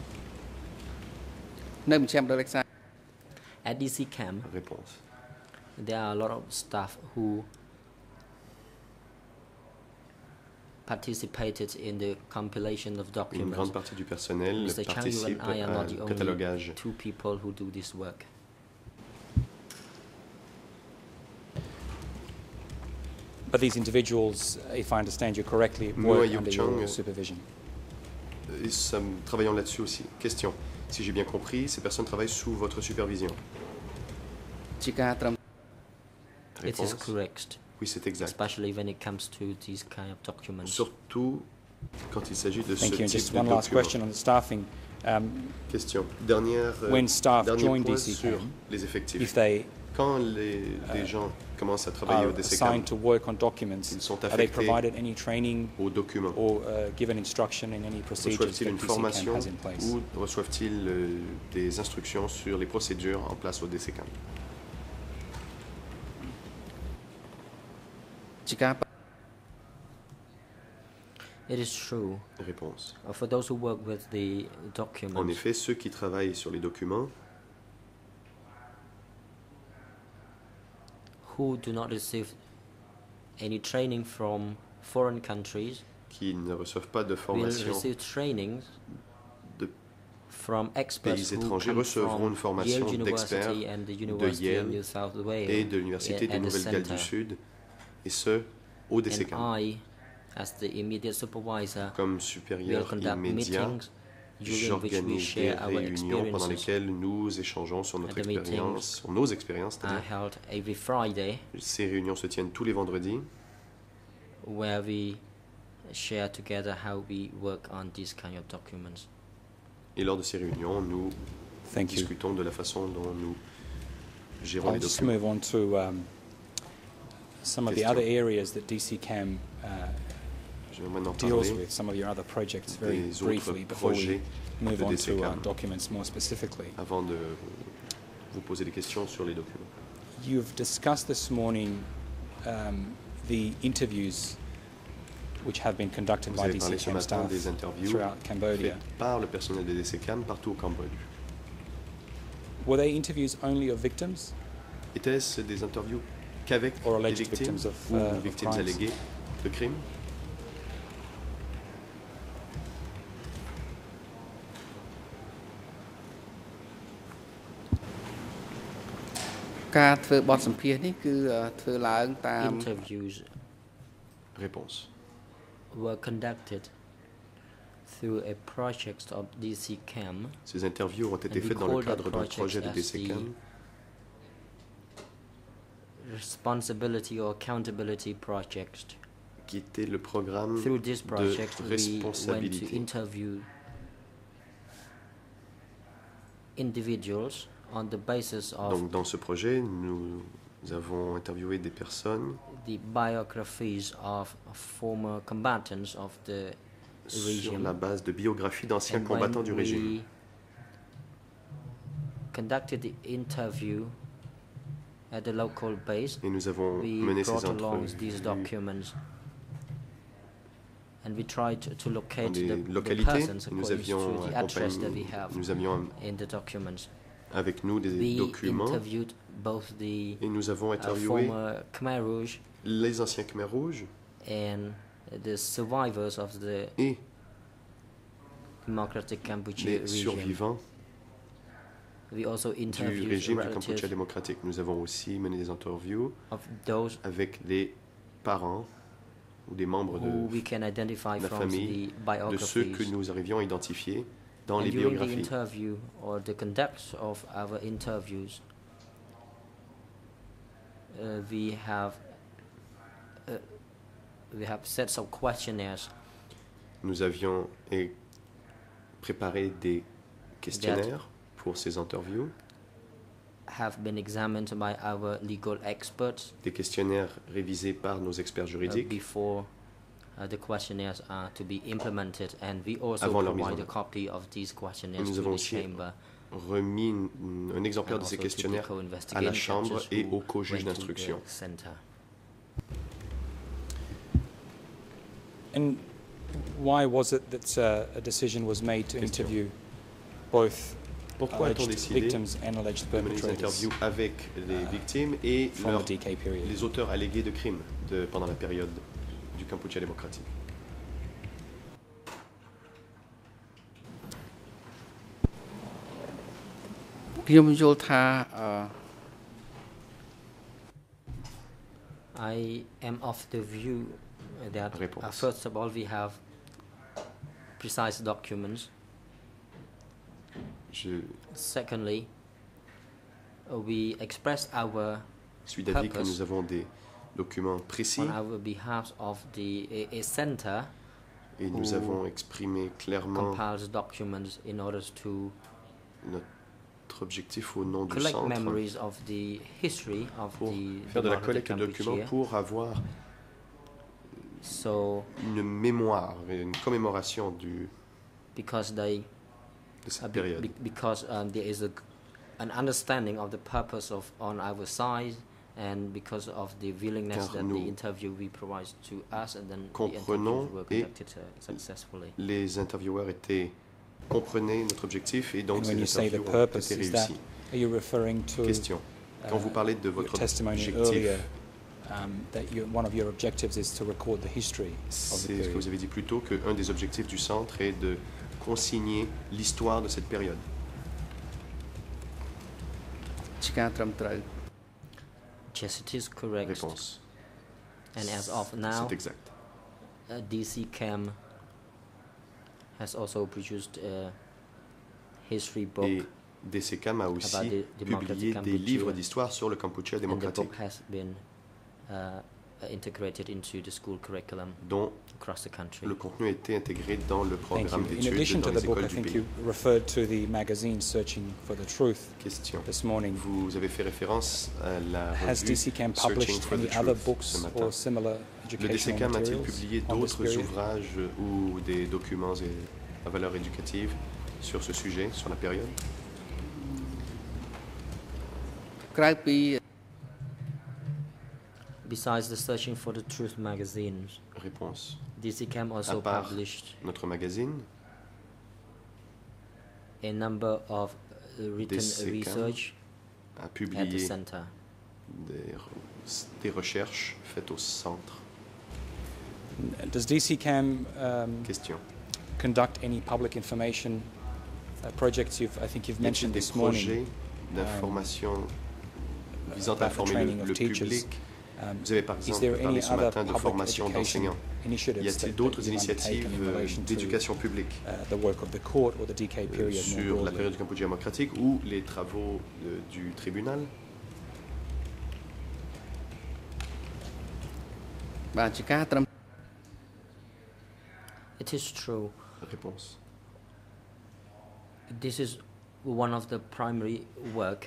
នៅមជ្ឈមណ្ឌលឯកសារ At D C CAM, Réponse. there are a lot of staff who participated in the compilation of Une documents. grande partie du personnel Mister Chang, you participe and I are à not the le only catalogage. two people who do this work. But these individuals, if I understand you correctly, Moi, work Yuk under Chang, your supervision. Et ça, travaillons là-dessus aussi. Question. Si j'ai bien compris, ces personnes travaillent sous votre supervision. ជាការត្រឹម It is Réponse. correct, Oui, c'est exact. especially when it comes to these kind of documents. Surtout quand il s'agit de ce Thank you. And type just de one last document. question on the staffing. Um, Question. Dernière, euh, when staff dernier join point D C sur CAM, les effectifs. if they Quand les, les gens commencent à travailler are au D C CAM, assigned to work on documents, ils sont are they affectés provided any training aux documents. or uh, given instruction in any procedures that Reçoivent-ils D une C CAM formation has in place? ou reçoivent-ils euh, des instructions sur les procédures en place au D C CAM? ជាការ It is true. Réponse. Uh, For those who work with the En documents, effet, ceux qui travaillent sur les documents who do not receive any training from foreign countries qui ne reçoivent pas de will formation receive trainings de from experts pays who étrangers come recevront une from formation Yale d'experts University and the University Yale of New South Wales et de l'Université de at the Nouvelle-Galles du center. Sud, et ce, au D C And CAM. I, as the immediate supervisor, Comme will supérieur conduct immédiat, meetings during which we j'organise des share our réunions pendant experiences. lesquelles nous échangeons sur notre And the meetings expérience, sur nos expériences, Are c'est-à-dire held every Friday, ces réunions se tiennent tous les vendredis, where we share together how we work on these kind of documents. et lors de ces réunions, nous Thank you. discutons de la façon dont nous gérons I'll les just documents. move on to um, some of the Question. other areas that D C CAM uh, Je vais maintenant deals parler with, some of your other projects, very des autres briefly, before we projets move de on D C to uh, CAM. documents more specifically. avant de vous poser des questions sur les documents. You've discussed this morning um, the interviews which have been conducted Vous by avez D C parlé ce CAM matin staff des interviews throughout Cambodia. faites par le personnel de D C CAM partout au Cambodge. Were they interviews only of victims? Était-ce des interviews qu'avec Or les alleged victimes victims of, ou uh, of victimes crimes? alléguées de crimes? Interviews Réponse. were conducted through a project of D C CAM. Ces interviews ont été And we faites dans le call that cadre d'un project projet de as D C CAM, Responsibility or accountability project. qui était le programme Through this de project, we went to responsabilité. interview individuals on the basis of Donc dans ce projet, nous avons interviewé des personnes the biographies of former combatants of the sur regime. la base de biographies d'anciens And combattants when du régime. we conducted the interview at the local base, Et nous avons we mené ces brought along these entrevues documents and we tried to, to dans locate des the, the localités. persons Nous according avions, to the address that we accompagné- have nous avions in the documents. avec nous des We documents interviewed both the et nous avons uh, interviewé former Khmer Rouge les anciens Khmer Rouges and the survivors of the et Democratic Cambodia les regime. survivants We also du interviewed régime du Cambodge relatives démocratique. Nous avons aussi mené des interviews of those avec les parents ou des membres who de, we can identify de la from famille the de ceux que biographies. nous arrivions à identifier dans And les during the biographies. interview or the conduct of our interviews, uh, we have uh, we have set some questionnaires Nous avions eh, préparé des questionnaires pour ces interviews, have been examined by our legal experts des questionnaires révisés par nos experts uh, juridiques before uh, the questionnaires are to be implemented, and we also Avant leur mise en provide a œuvre. copy of these questionnaires Nous to avons the aussi chamber remis une- un exemplaire and de ces also to the questionnaires à la co-investigating Chambre judges et who au co-juge went to the d'instruction. center. And why was it that uh, a decision was made to Question. interview both Pourquoi a-t-on alleged décidé victims and alleged de mener des perpetrators interviews avec les victimes et from leurs- the D K period? les auteurs allégués de crimes de- pendant la période du Cambodge démocratique? I am of the view that uh, Réponse. first of all we have precise documents. Je Secondly, uh, we express our suis d'avis que Purpose. nous avons des documents précis on our behalf of the a, a center et nous who avons exprimé clairement compiles documents in order to notre objectif au nom du collect centre memories of the history of pour the faire de la Democratic collecte de documents Cambodia. pour avoir So une mémoire, une commémoration du, because they de cette uh, be- période. be- because um, there is a, an understanding of the purpose of on our side, and because of the willingness Car that nous the interview we provide to us, and then the comprenons interviews were et conducted uh, successfully. Les intervieweurs étaient comprenaient notre objectif et donc And ces when you say the interviews ont purpose, été is that, réussis. are you referring to Question. Quand vous uh, parlez de your votre testimony objectif, earlier, um, that you, one of your objectives is to record the history of the c'est ce que period? vous avez dit plus tôt qu'un des objectifs du centre est de consigner l'histoire de cette période. Yes, it is correct. Réponse. And as of now, C'est exact. uh, D C CAM has also produced a history book, Et D C CAM a aussi about the Democratic publié des Cambodia. livres d'histoire sur le Kampuchea and the démocratique, book has been uh, integrated into the school curriculum dont across the country. le contenu a été intégré dans le Thank programme you. In d'études addition dans to the les book, I écoles du think pays. you referred to the magazine Searching for the Truth Question. this morning. Vous avez fait référence à la Has revue D C CAM Searching published for any the other Truth books ce matin. or similar Le D C educational CAM a-t-il materials publié on this d'autres period? ouvrages ou des documents et- à valeur éducative sur ce sujet, sur la période? Besides the Searching for the Truth magazine, Réponse. D C C A M also À part published notre magazine, a number of uh, written D C C A M research a at the publié center. des, re- des recherches faites au centre. Does D C C A M um, Question. conduct any public information uh, projects? You've, I think you've Y a-t-il mentioned des this morning projets d'information visant à about the informer training le, of le teachers. public? Um, Vous avez par Is exemple there parlé any ce other matin de public formation education d'enseignants. initiatives Y that, a-t-il that d'autres you've initiatives undertaken in euh, relation to d'éducation publique uh, the work of the court or the D K euh, period more sur la broadly? période du Cambodge démocratique ou les travaux euh, du tribunal? បាទជាការត្រឹម It is true. Réponse. This is one of the primary work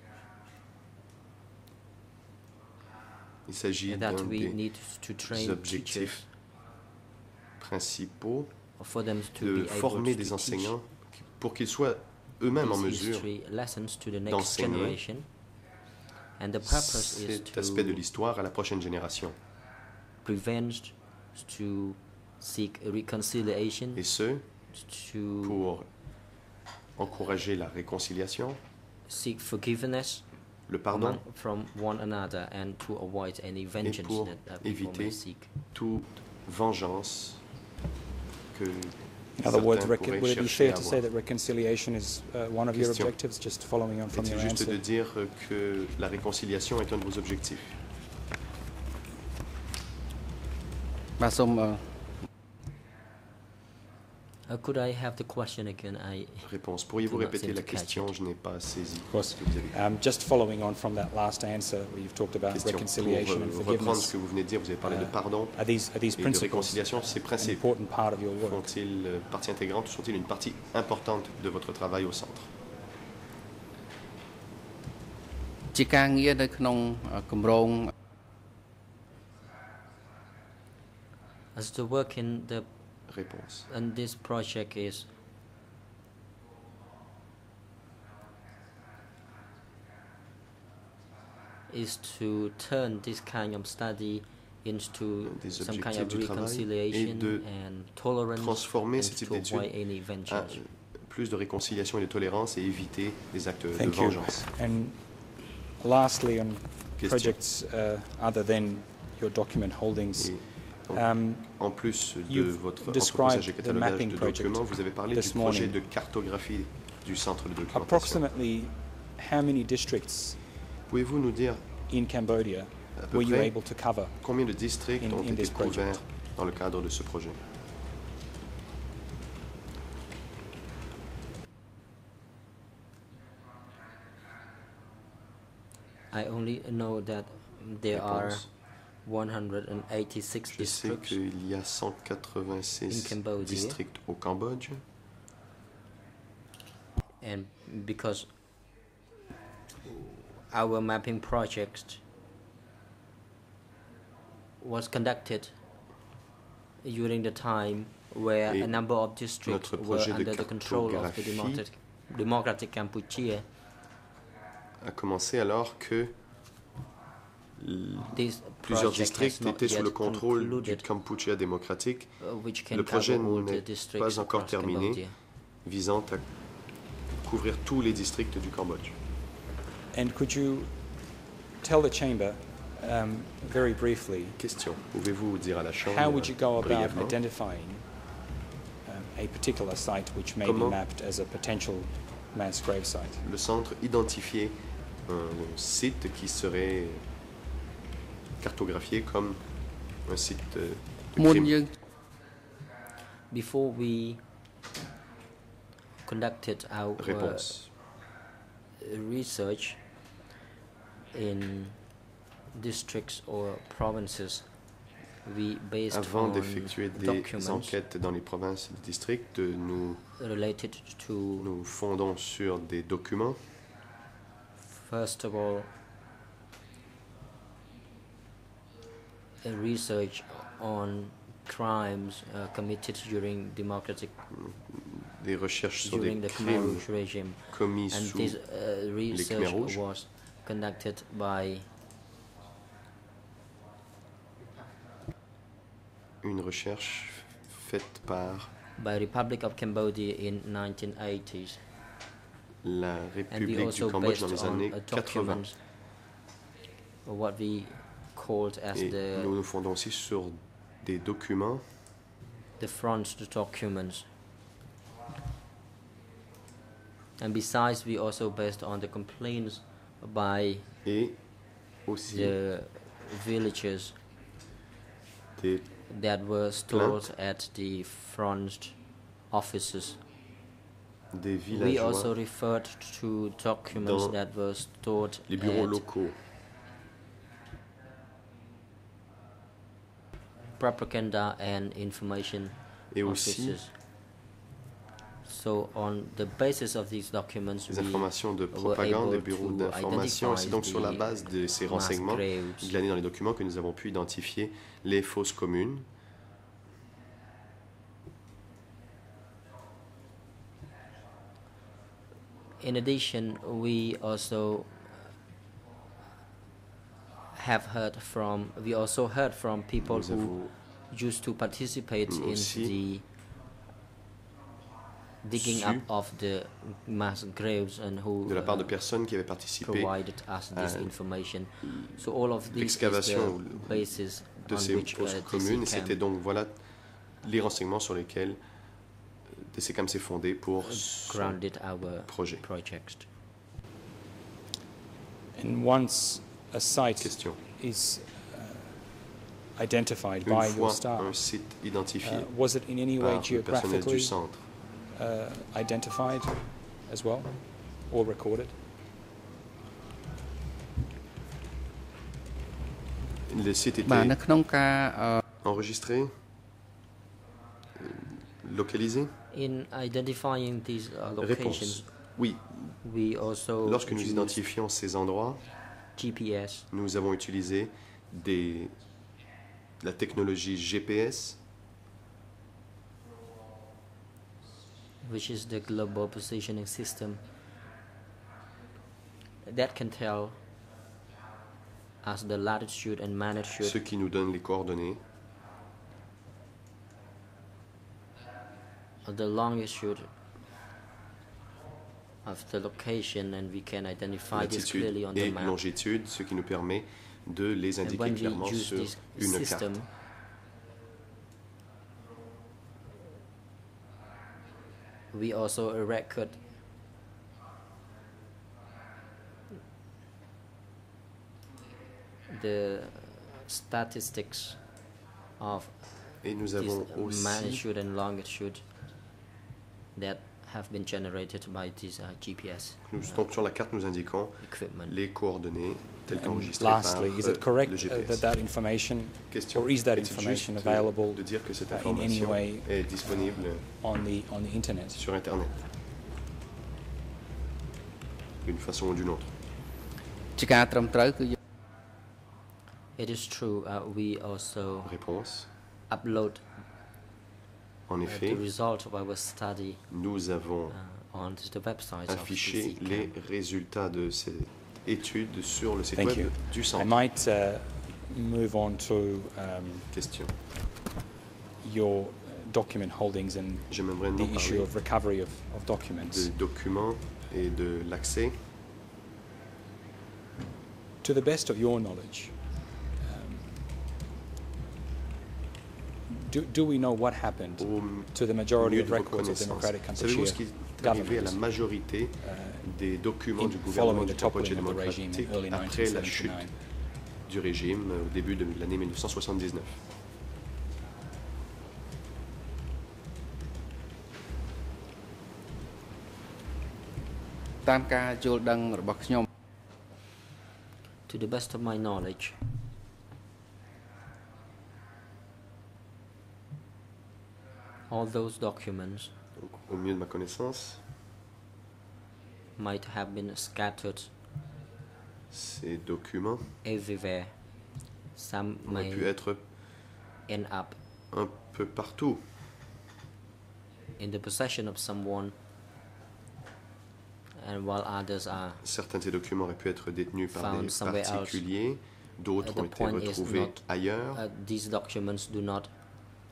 Il s'agit d'un that we des need to train objectifs teachers principaux for them to de be able former to des teach enseignants qui- pour qu'ils soient eux-mêmes en these mesure history lessons to the next d'enseigner generation. And the purpose is cet aspect de to l'histoire à la prochaine génération. prevent, to seek reconciliation, Et ce, to pour encourager la réconciliation, seek forgiveness le pardon, among- from one another, and to avoid any vengeance pour that uh, people may éviter seek. toute vengeance que In other words, certains rec- pourraient would it be chercher fair à to say avoir. that reconciliation is uh, one of your Question. objectives, just following on from Est-il your juste answer? de dire que la réconciliation est un de vos objectifs? បាទសូមអឺ Uh, could I have the question again? I Réponse. Pourriez-vous Do not répéter seem la to catch question? it. Je n'ai pas saisi Of course. ce que vous avez dit. Um, just following on from that last answer, where you've talked about Question. Pour reconciliation and euh, reprendre ce forgiveness, que vous venez de dire, vous avez parlé de Uh, pardon are these are these et de principles réconciliation. Ces an principes important part of your work? font-ils euh, partie intégrante ou sont-ils une partie importante de votre travail au centre? ជាការងារនៅក្នុងអឺគម្រោង as the work in the Réponse. in this project is is to turn this kind of study into Des some kind objectifs of du travail reconciliation et de and tolerance transformer and ce type to d'études avoid any à vengeance. plus de réconciliation et de tolérance et éviter les actes de Thank you. vengeance. And lastly, on Question. projects uh, other than your document holdings, Et en, um, en plus de you've votre described entreposage et the catalogage mapping de project documents, vous avez parlé this du projet morning. de cartographie du centre de documentation. approximately how many districts Pouvez-vous nous dire in Cambodia à peu were you près able to cover? combien de districts in- ont in été this project? couverts dans le cadre de ce projet? I only know that there are Réponse. one hundred eighty-six Je sais districts qu'il y a in cent quatre-vingt-six Cambodia. districts au Cambodge and because our mapping project was conducted during the time where Et a number of districts notre were projet de under the control of the cartographie Democratic, Democratic Campuchia. a commencé alors que l- This plusieurs project has districts not étaient sous yet le contrôle du concluded, Kampuchea démocratique, uh, which can Le projet cover all the n'est districts pas encore across terminé. Cambodia. visant à couvrir tous les districts du Cambodge. And could you tell the chamber um, very briefly Question. Pouvez-vous dire à la Chambre how would you go about brièvement identifying um, a particular site which may Comment be mapped as a potential mass grave site? le centre identifier un site qui serait cartographié comme un site euh, de មុន crime? យើង Before we conducted our uh, Réponse. research in districts or provinces, we based Avant on d'effectuer des documents enquêtes dans les provinces et les districts, nous related to, nous fondons sur des documents. first of all, a research on crimes uh, committed during democratic des recherches sur during des the crimes Khmer Rouge regime, commis and sous this uh, Khmer research Rouge. was conducted by une recherche faite par by Republic of Cambodia in nineteen eighties. la And we République du also Cambodge dans based les on années a quatre-vingts. document, what we called as Et the nous nous fondons aussi sur des documents, the front documents. And besides, we also based on the complaints by et aussi the villagers des that were stored at the front offices. des We also villageois, referred to documents dans that were stored les bureaux at locaux, propaganda and information et aussi offices. So on the basis of these documents, les we informations de were propagande, des able bureaux to d'information. identify C'est donc sur la the base de ces mass renseignements graves. glanés dans les documents que nous avons pu identifier les fosses communes. In addition, we also have heard from we also heard from people Nous who avons used to participate in aussi the digging su up of the mass graves and who de la part de uh, personnes qui avaient participé provided us this à information. So all of these is l'excavation the basis de on ces which uh, fosses the communes. Et C C A M c'était donc voilà les renseignements sur lesquels D C C A M s'est fondé pour son grounded our projet. project. And once a site Question. is uh, identified Une by fois your staff, un site identifié uh, was it in any way par le personnel du geographically centre, uh, identified as well, or recorded? le site បាទ était នៅក្នុងការអឺ enregistré, euh, localisé? In identifying these uh, locations, Réponse. Oui. we also Lorsque nous used identifions ces endroits, G P S, nous avons utilisé des, la technologie G P S, which is the global positioning system that can tell us the latitude and magnitude ce qui nous donne les coordonnées, of the longitude of the location, and we can identify this latitude clearly on the et map. longitude, ce qui nous permet de les And indiquer when we clairement use sur this une system, carte. we also record the statistics of Et nous this avons aussi magnitude and longitude that have been generated by this uh, G P S Nous, donc sur la carte, nous indiquons equipment. les coordonnées telles And qu'enregistrées par lastly, is euh, it correct le uh, G P that S. that information, Question. or is that Est-il information juste available de dire que cette uh, in any information way est disponible on the on the internet? sur Internet d'une façon ou d'une autre? ជាការត្រឹមត្រូវគឺ It is true. Uh, we also Réponse. upload En uh, effet, the result of our study nous avons uh, on the website of affiché D C C A M. les résultats de cette étude sur le site Thank web you. du I centre. might uh, move on to um, Question. your document holdings and J'aimerais the maintenant issue parler of recovery of, of documents. de documents et de l'accès. To the best of your knowledge, um, do, do we know what happened Au to the majority mieux of de vos records of connaissances. Democratic Savez-vous ce Kampuchea qui est arrivé à la government majorité uh, des documents in du gouvernement following du the Cambodge toppling of the regime démocratique in early après la nineteen chute seventy-nine? du régime au début de l'année mille neuf cent soixante-dix-neuf? តាមការយល់ដឹងរបស់ខ្ញុំ To the best of my knowledge, all those documents Donc, au mieux de ma connaissance, might have been scattered ces documents everywhere. Some auraient may pu être end up un peu partout, in the possession of someone, and while others are certains de ces documents auraient pu être détenus par Found des somewhere else. particuliers, d'autres Uh, the ont été point is retrouvés not- ailleurs. uh, these documents do not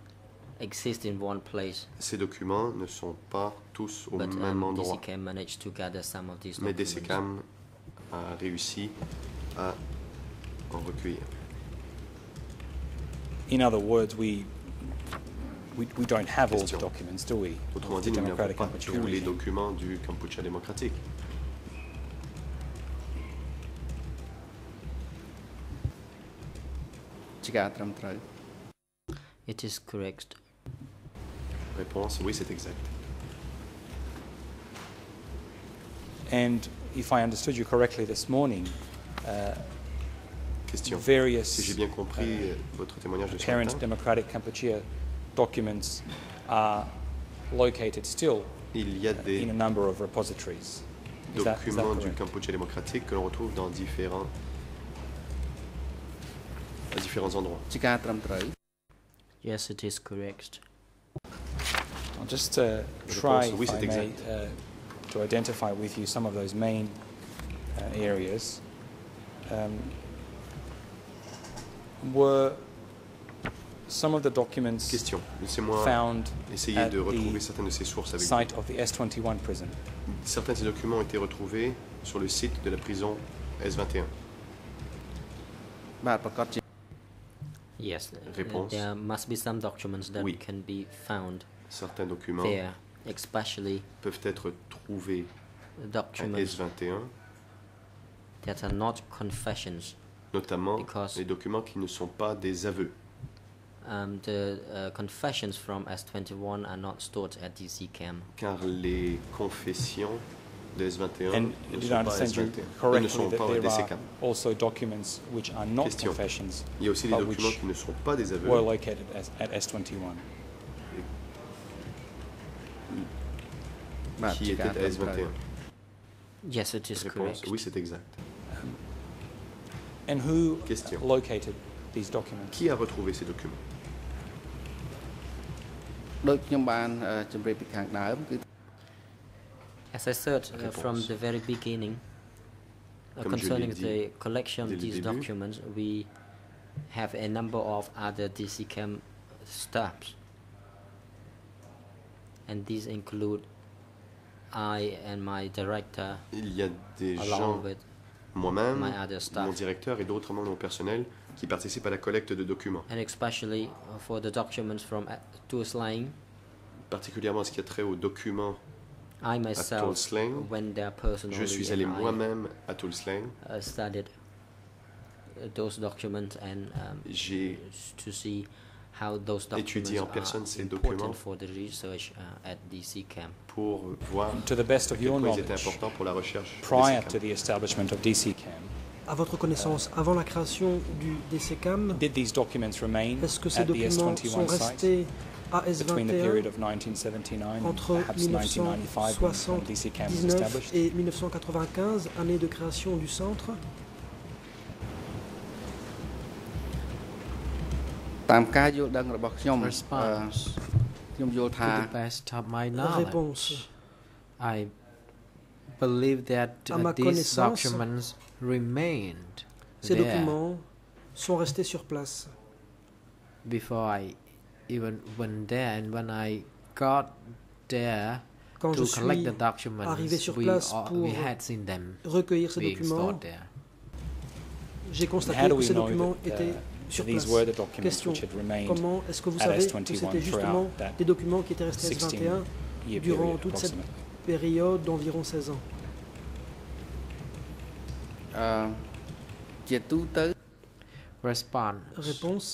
exist in one place. Ces documents ne sont pas tous au But même um, endroit. D C C A M managed to gather some of these Mais documents. D C C A M a réussi à en recueillir. In other words, we, we, we don't have all the Question. documents, do we? Autrement of dit, the nous n'avons Democratic pas Kampuchea tous les regime? documents du Kampuchea démocratique. It is correct. Réponse, oui, c'est exact. And if I understood you correctly this morning, uh, Question. various Si j'ai bien compris uh, votre témoignage de ce parent matin, Democratic Kampuchea documents are located still il y a des in a number of repositories. Is that, is that documents du correct? Kampuchea démocratique que l'on retrouve dans différents, à différents endroits. Yes, it is correct. I'll just uh, Je try, pense, oui, if I c'est may, exact. uh, to identify with you some of those main uh, areas. Um, were some of the documents Question. Laissez-moi found essayer at de retrouver the certaines de ces sources avec site of the S twenty-one prison? vous. Certains de ces documents ont été retrouvés sur le site de la prison S vingt et un. Yes, uh, Réponse. there must be some documents that Oui. can be found Certains documents there, especially peuvent être trouvés en S documents vingt et un, that are not confessions. notamment Because- les documents qui ne sont pas des aveux. Um, the uh, confessions from S twenty-one are not stored at D C C A M. Car les confessions de S vingt et un And ne did I sont pas understand S you vingt et un. Ils ne correctly sont that pas there D C are C A M. also documents which are not Question. confessions Il y a aussi des but documents which qui ne sont pas des aveux, were located as, at S twenty-one? qui étaient à S vingt et un. Yes, it is Réponse, correct. oui, c'est exact. And who Question. located these documents? Qui a retrouvé ces documents? ដូចខ្ញុំបានជម្រាបពីខាងដើមគឺ As I said uh, Réponse. from the very beginning, uh, Comme je concerning l'ai dit the collection of dès le these début, documents, we have a number of other D C C A M staffs. And these include I and my director, Il y a des along gens, with moi-même, my other staff. mon directeur et d'autres membres de mon personnel qui participent à la collecte de documents, and especially uh, for the documents from uh, Tuoslang, particulièrement ce qui a trait aux documents. I myself Tuoslang, went there personally Je suis allé and I moi-même à Tuoslang. uh, studied uh, those documents and um, J'ai to see how those documents étudié en personne are ces important documents for the research uh, at D C C A M. pour voir To the best à of quel your point ils étaient knowledge, importants pour la recherche des prior D C C A M. to the establishment of D C C A M, À votre connaissance, avant la création du D C C A M, did these documents remain est-ce que ces at the S documents sont twenty-one site restés à S between the vingt et period un of nineteen seventy-nine and entre perhaps nineteen ninety-five when, when D C C A M was dix-neuf established? et mille neuf cent quatre-vingt-quinze, année de création du centre? តាមការយល់ដឹងរបស់ខ្ញុំ Response. ខ្ញុំយល់ថា To the best of my knowledge, Réponse. I believe that À uh, ma these connaissance, documents remained Ces there documents sont restés sur place. before I even went there, and when I got there Quand to je collect suis the documents, arrivé sur we, place all- pour we had seen them recueillir ces being documents, stored there. j'ai How constaté do que we ces know documents that, étaient uh, sur these place. were the documents Question. which had remained Comment est-ce que vous at savez S que twenty-one c'était justement throughout that des documents qui étaient restés à S vingt et un year durant period toute cette approximately? période d'environ seize ans? អឺជាទូទៅ Response. Réponse.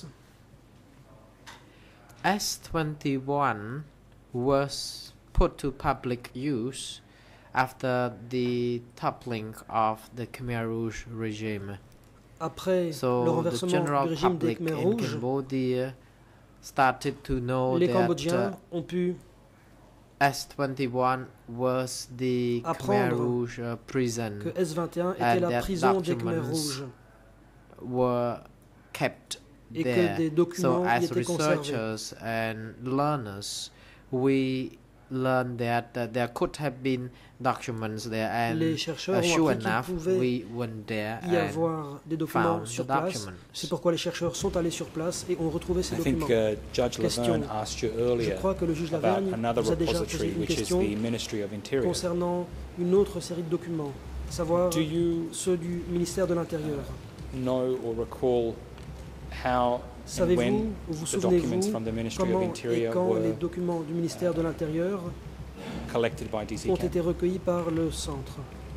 S twenty-one was put to public use after the toppling of the Khmer Rouge regime. Après le So the renversement general du régime des public Khmer in Rouges, Cambodia started to know les that Cambodgiens uh, ont pu S twenty-one was the Khmer apprendre Rouge uh, prison que S vingt et un était and la that prison des Khmer documents Rouges were kept et que there. des So documents y as étaient conservés. researchers and learners, we learned that uh, there could have been documents there, and Les chercheurs uh, ont sure appris qu'il enough, pouvait we went there y and avoir des documents found sur the place. documents. C'est pourquoi les chercheurs sont allés sur place et ont retrouvé ces I think documents. uh, Judge Question. Laverne asked you Je earlier crois que le juge about Lavergne another vous a déjà posé repository, une which is question the Ministry of Interior. concernant une autre série de documents, à savoir Do you ceux du ministère de l'Intérieur. know or recall how and Savez-vous, when ou vous the documents souvenez-vous from the Ministry of comment et Interior quand les were documents du ministère de l'Intérieur collected by D C ont CAM? été recueillis par le centre?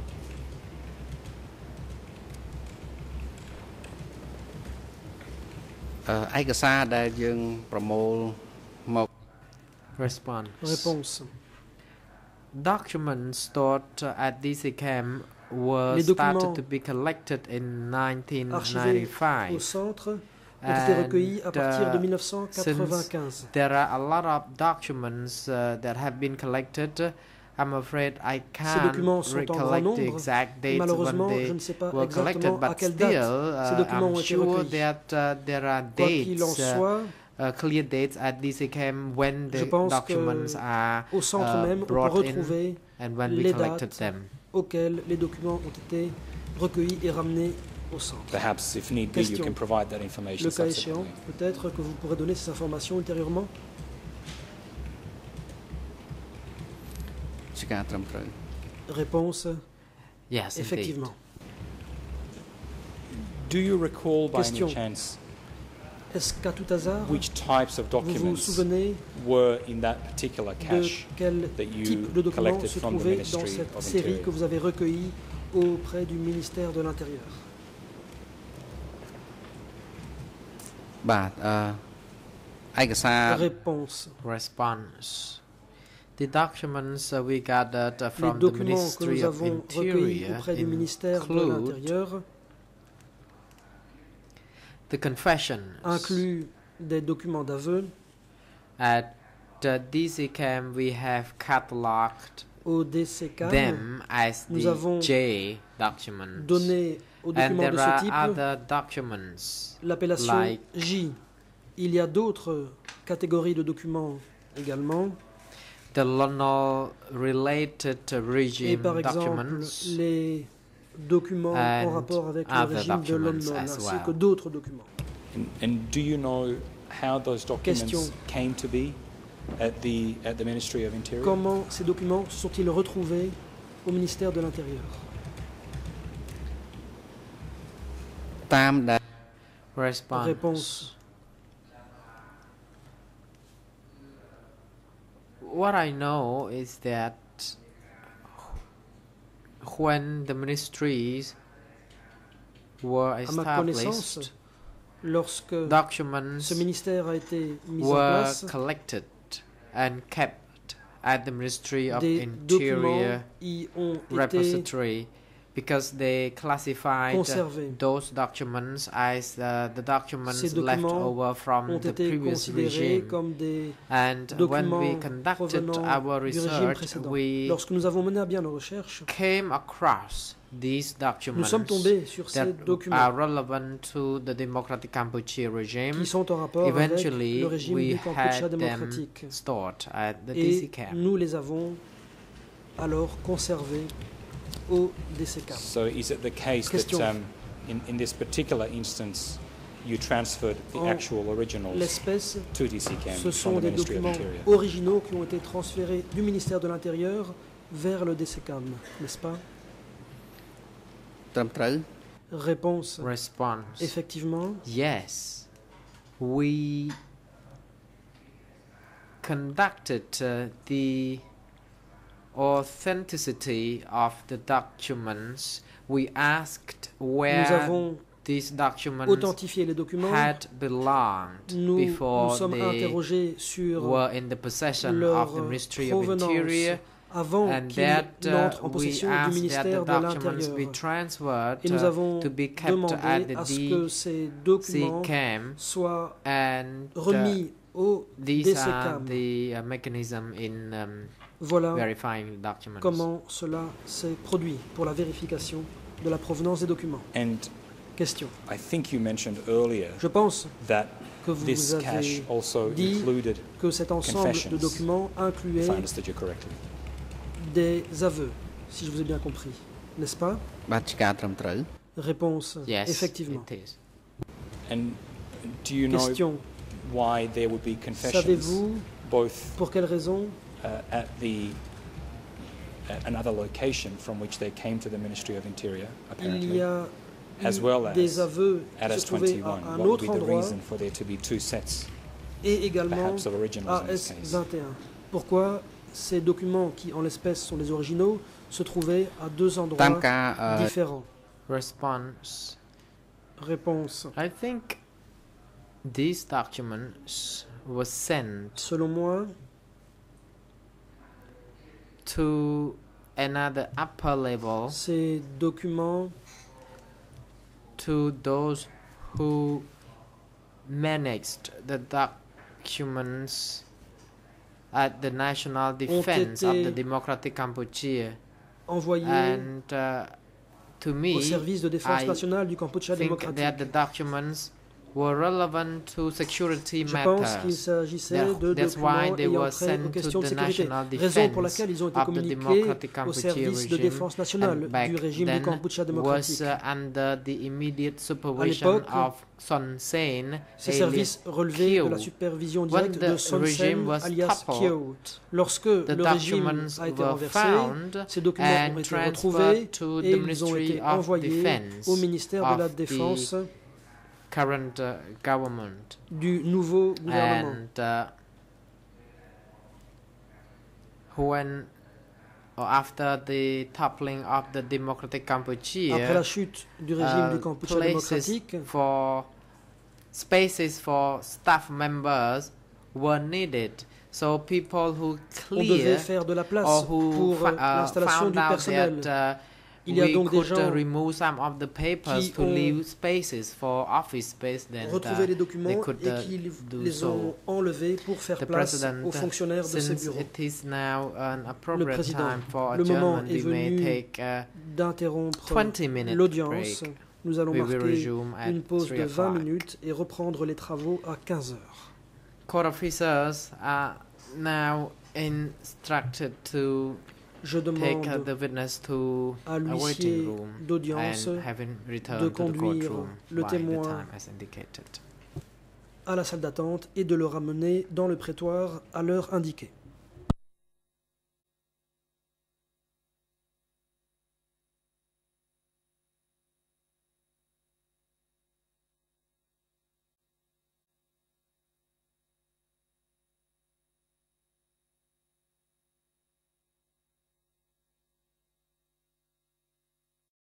Uh, ឯកសារដែលយើងប្រមូលមក Response. Réponse. Documents stored uh, at D C CAM were Les documents started to be collected in nineteen Archivés au ninety-five. centre ont été recueillis à And, partir de uh, mille neuf cent quatre-vingt-quinze. Since there are a lot of documents uh, that have been collected, I'm afraid I Ces documents can't sont en grand recollect the nombre. exact dates when Malheureusement, je they ne sais pas were collected, exactement à but quelle date still, ces uh, documents I'm ont été sure recueillis. that uh, there are Quoi qu'il en dates, uh, soit, uh, clear dates at D C CAM when je the pense documents are au centre uh, même, on peut brought in retrouver and when we les collected dates them. auxquels les documents ont été recueillis et ramenés au centre. Perhaps, if need be, you Question. can provide that information Le cas échéant, subsequently. peut-être que vous pourrez donner ces informations ultérieurement. ជាការត្រឹមត្រូវ Réponse, Yes, indeed. effectivement. Do you recall by Question. any chance Est-ce qu'à tout hasard, which types of vous vous documents souvenez were in that particular de cache quel that you type de documents collected se from the trouvait dans Ministry cette of série Interior? que vous avez recueillie auprès du ministère de l'Intérieur? បាទអឺឯកសារ Réponse. Response. The documents uh, we gathered uh, Les from the documents que Ministry nous of avons recueillis Interior auprès du ministère de include l'Intérieur the confessions. incluent des documents d'aveu. At uh, D C CAM, we have catalogued Au D C CAM, them as nous the avons J documents. donné aux And documents there de ce are type other documents l'appellation like J. Il y a d'autres catégories de documents également. the Lonol related Et regime par exemple, documents. les documents en and rapport avec le other régime de documents l'O N O, as ainsi well. que d'autres documents. And, and do you know how those documents Question. came to be at the at the Ministry of Interior? Comment ces documents se sont-ils retrouvés au ministère de l'Intérieur? តាមដែល Response. Réponse. What I know is that when the ministries were À ma connaissance, established, lorsque documents ce ministère a été mis en were place, collected and kept at the Ministry of des documents Interior y ont été repository because they classified conservés. those documents as uh, the documents Ces left documents over from ont the été previous considérés regime. comme des And when we documents conducted provenant our du régime research, précédent. we Lorsque nous avons mené à bien nos recherches, came across these nous documents sommes tombés sur ces that documents are relevant to the Democratic Kampuchea regime. qui sont en rapport avec Eventually, le régime we du Kampuchea had them démocratique. stored at the D C Et CAM. nous les avons alors conservés au D C CAM. So is it the case Question. that um, in, in this particular instance you transferred the En actual originals L'espèce, to D C CAM ce from sont the des Ministry of documents Interior? originaux qui ont été transférés du ministère de l'Intérieur vers le D C CAM, n'est-ce pas? ត្រឹមត្រូវ Réponse. Response. Effectivement, Yes. We conducted uh, the authenticity of the documents. We asked nous where avons these documents authentifié les documents. had belonged Nous nous before sommes they interrogés sur were in the possession leur of the Ministry of provenance Interior, avant and qu'ils that n'entrent uh, en we possession du asked that the ministère de documents be l'Intérieur. transferred Et nous uh, avons to be kept demandé at the à ce que D ces C documents CAM, soient and uh, remis au these D C are CAM. the uh, mechanism in um, Voilà verifying documents. comment cela s'est produit pour la vérification de la provenance des documents. And Question. I think you mentioned earlier Je pense that que vous this cache avez also dit included, que cet ensemble confessions. de documents incluait if I understood you correctly. des aveux, si je vous ai bien compris, n'est-ce pas? បាទជាការត្រឹមត្រូវ Réponse. Yes, Effectivement. it is. And do you know Question. why there would be confessions Savez-vous both pour quelle raison uh, at the at another location from which they came to the Ministry of Interior, il apparently, y a as eu well des as aveux at qui S se trouvaient twenty-one? à un What would autre be the endroit reason for there to be two sets, et également perhaps of originals à in this S case? vingt et un? Pourquoi ces documents qui, en l'espèce, sont les originaux, se trouvaient à deux តាម endroits ការអឺ différents? Response. Réponse. I think these documents were sent Selon moi, to another upper level ces documents to those who managed the documents at the National Defense of the été Democratic Cambodia. envoyés And uh, to me, au service de défense I nationale du Kampuchea think that démocratique. the documents were relevant to security Je pense qu'il matters. s'agissait That- de that's why documents they ayant were trait sent aux to questions de the sécurité, national raison pour defense laquelle ils ont été of the communiqués Democratic au Cambodia service de regime, défense and nationale back du régime du then Kampuchea was démocratique. uh, under the immediate supervision l'époque, of Son Sen, Ces services alias relevaient de la Kyo. supervision When directe de the Son regime Sen, was alias toppled, Kyo. Lorsque the le régime documents a été were renversé, found ces documents ont and été retrouvés transferred to et the ils ont Ministry été of envoyés Defense au ministère de la of Défense the current uh, government. du nouveau gouvernement. And uh, when or after the toppling of the Democratic Cambodia, Après la chute du régime uh, du Kampuchea places démocratique, for spaces for staff members were needed. So people who on devait clear faire de la place or who pour fa- uh, l'installation found du out personnel. that uh, Il y a we donc des could uh, gens remove some of the papers qui to ont leave spaces for office space. Then retrouver les uh, they documents could et uh, qui do les so. ont enlevés pour faire The place President, aux fonctionnaires de ces since bureaux. it is now an appropriate Président, time for le moment adjournment, est we may venu take a D'interrompre twenty minute l'audience. break. Nous allons We will marquer resume at une pause three de vingt o'clock. minutes et reprendre les travaux à quinze heures. Court officers are now instructed to Je take uh, demande the witness to à a waiting l'huissier room d'audience and having de returned to the conduire courtroom le by the témoin time as indicated. à la salle d'attente et de le ramener dans le prétoire à l'heure indiquée.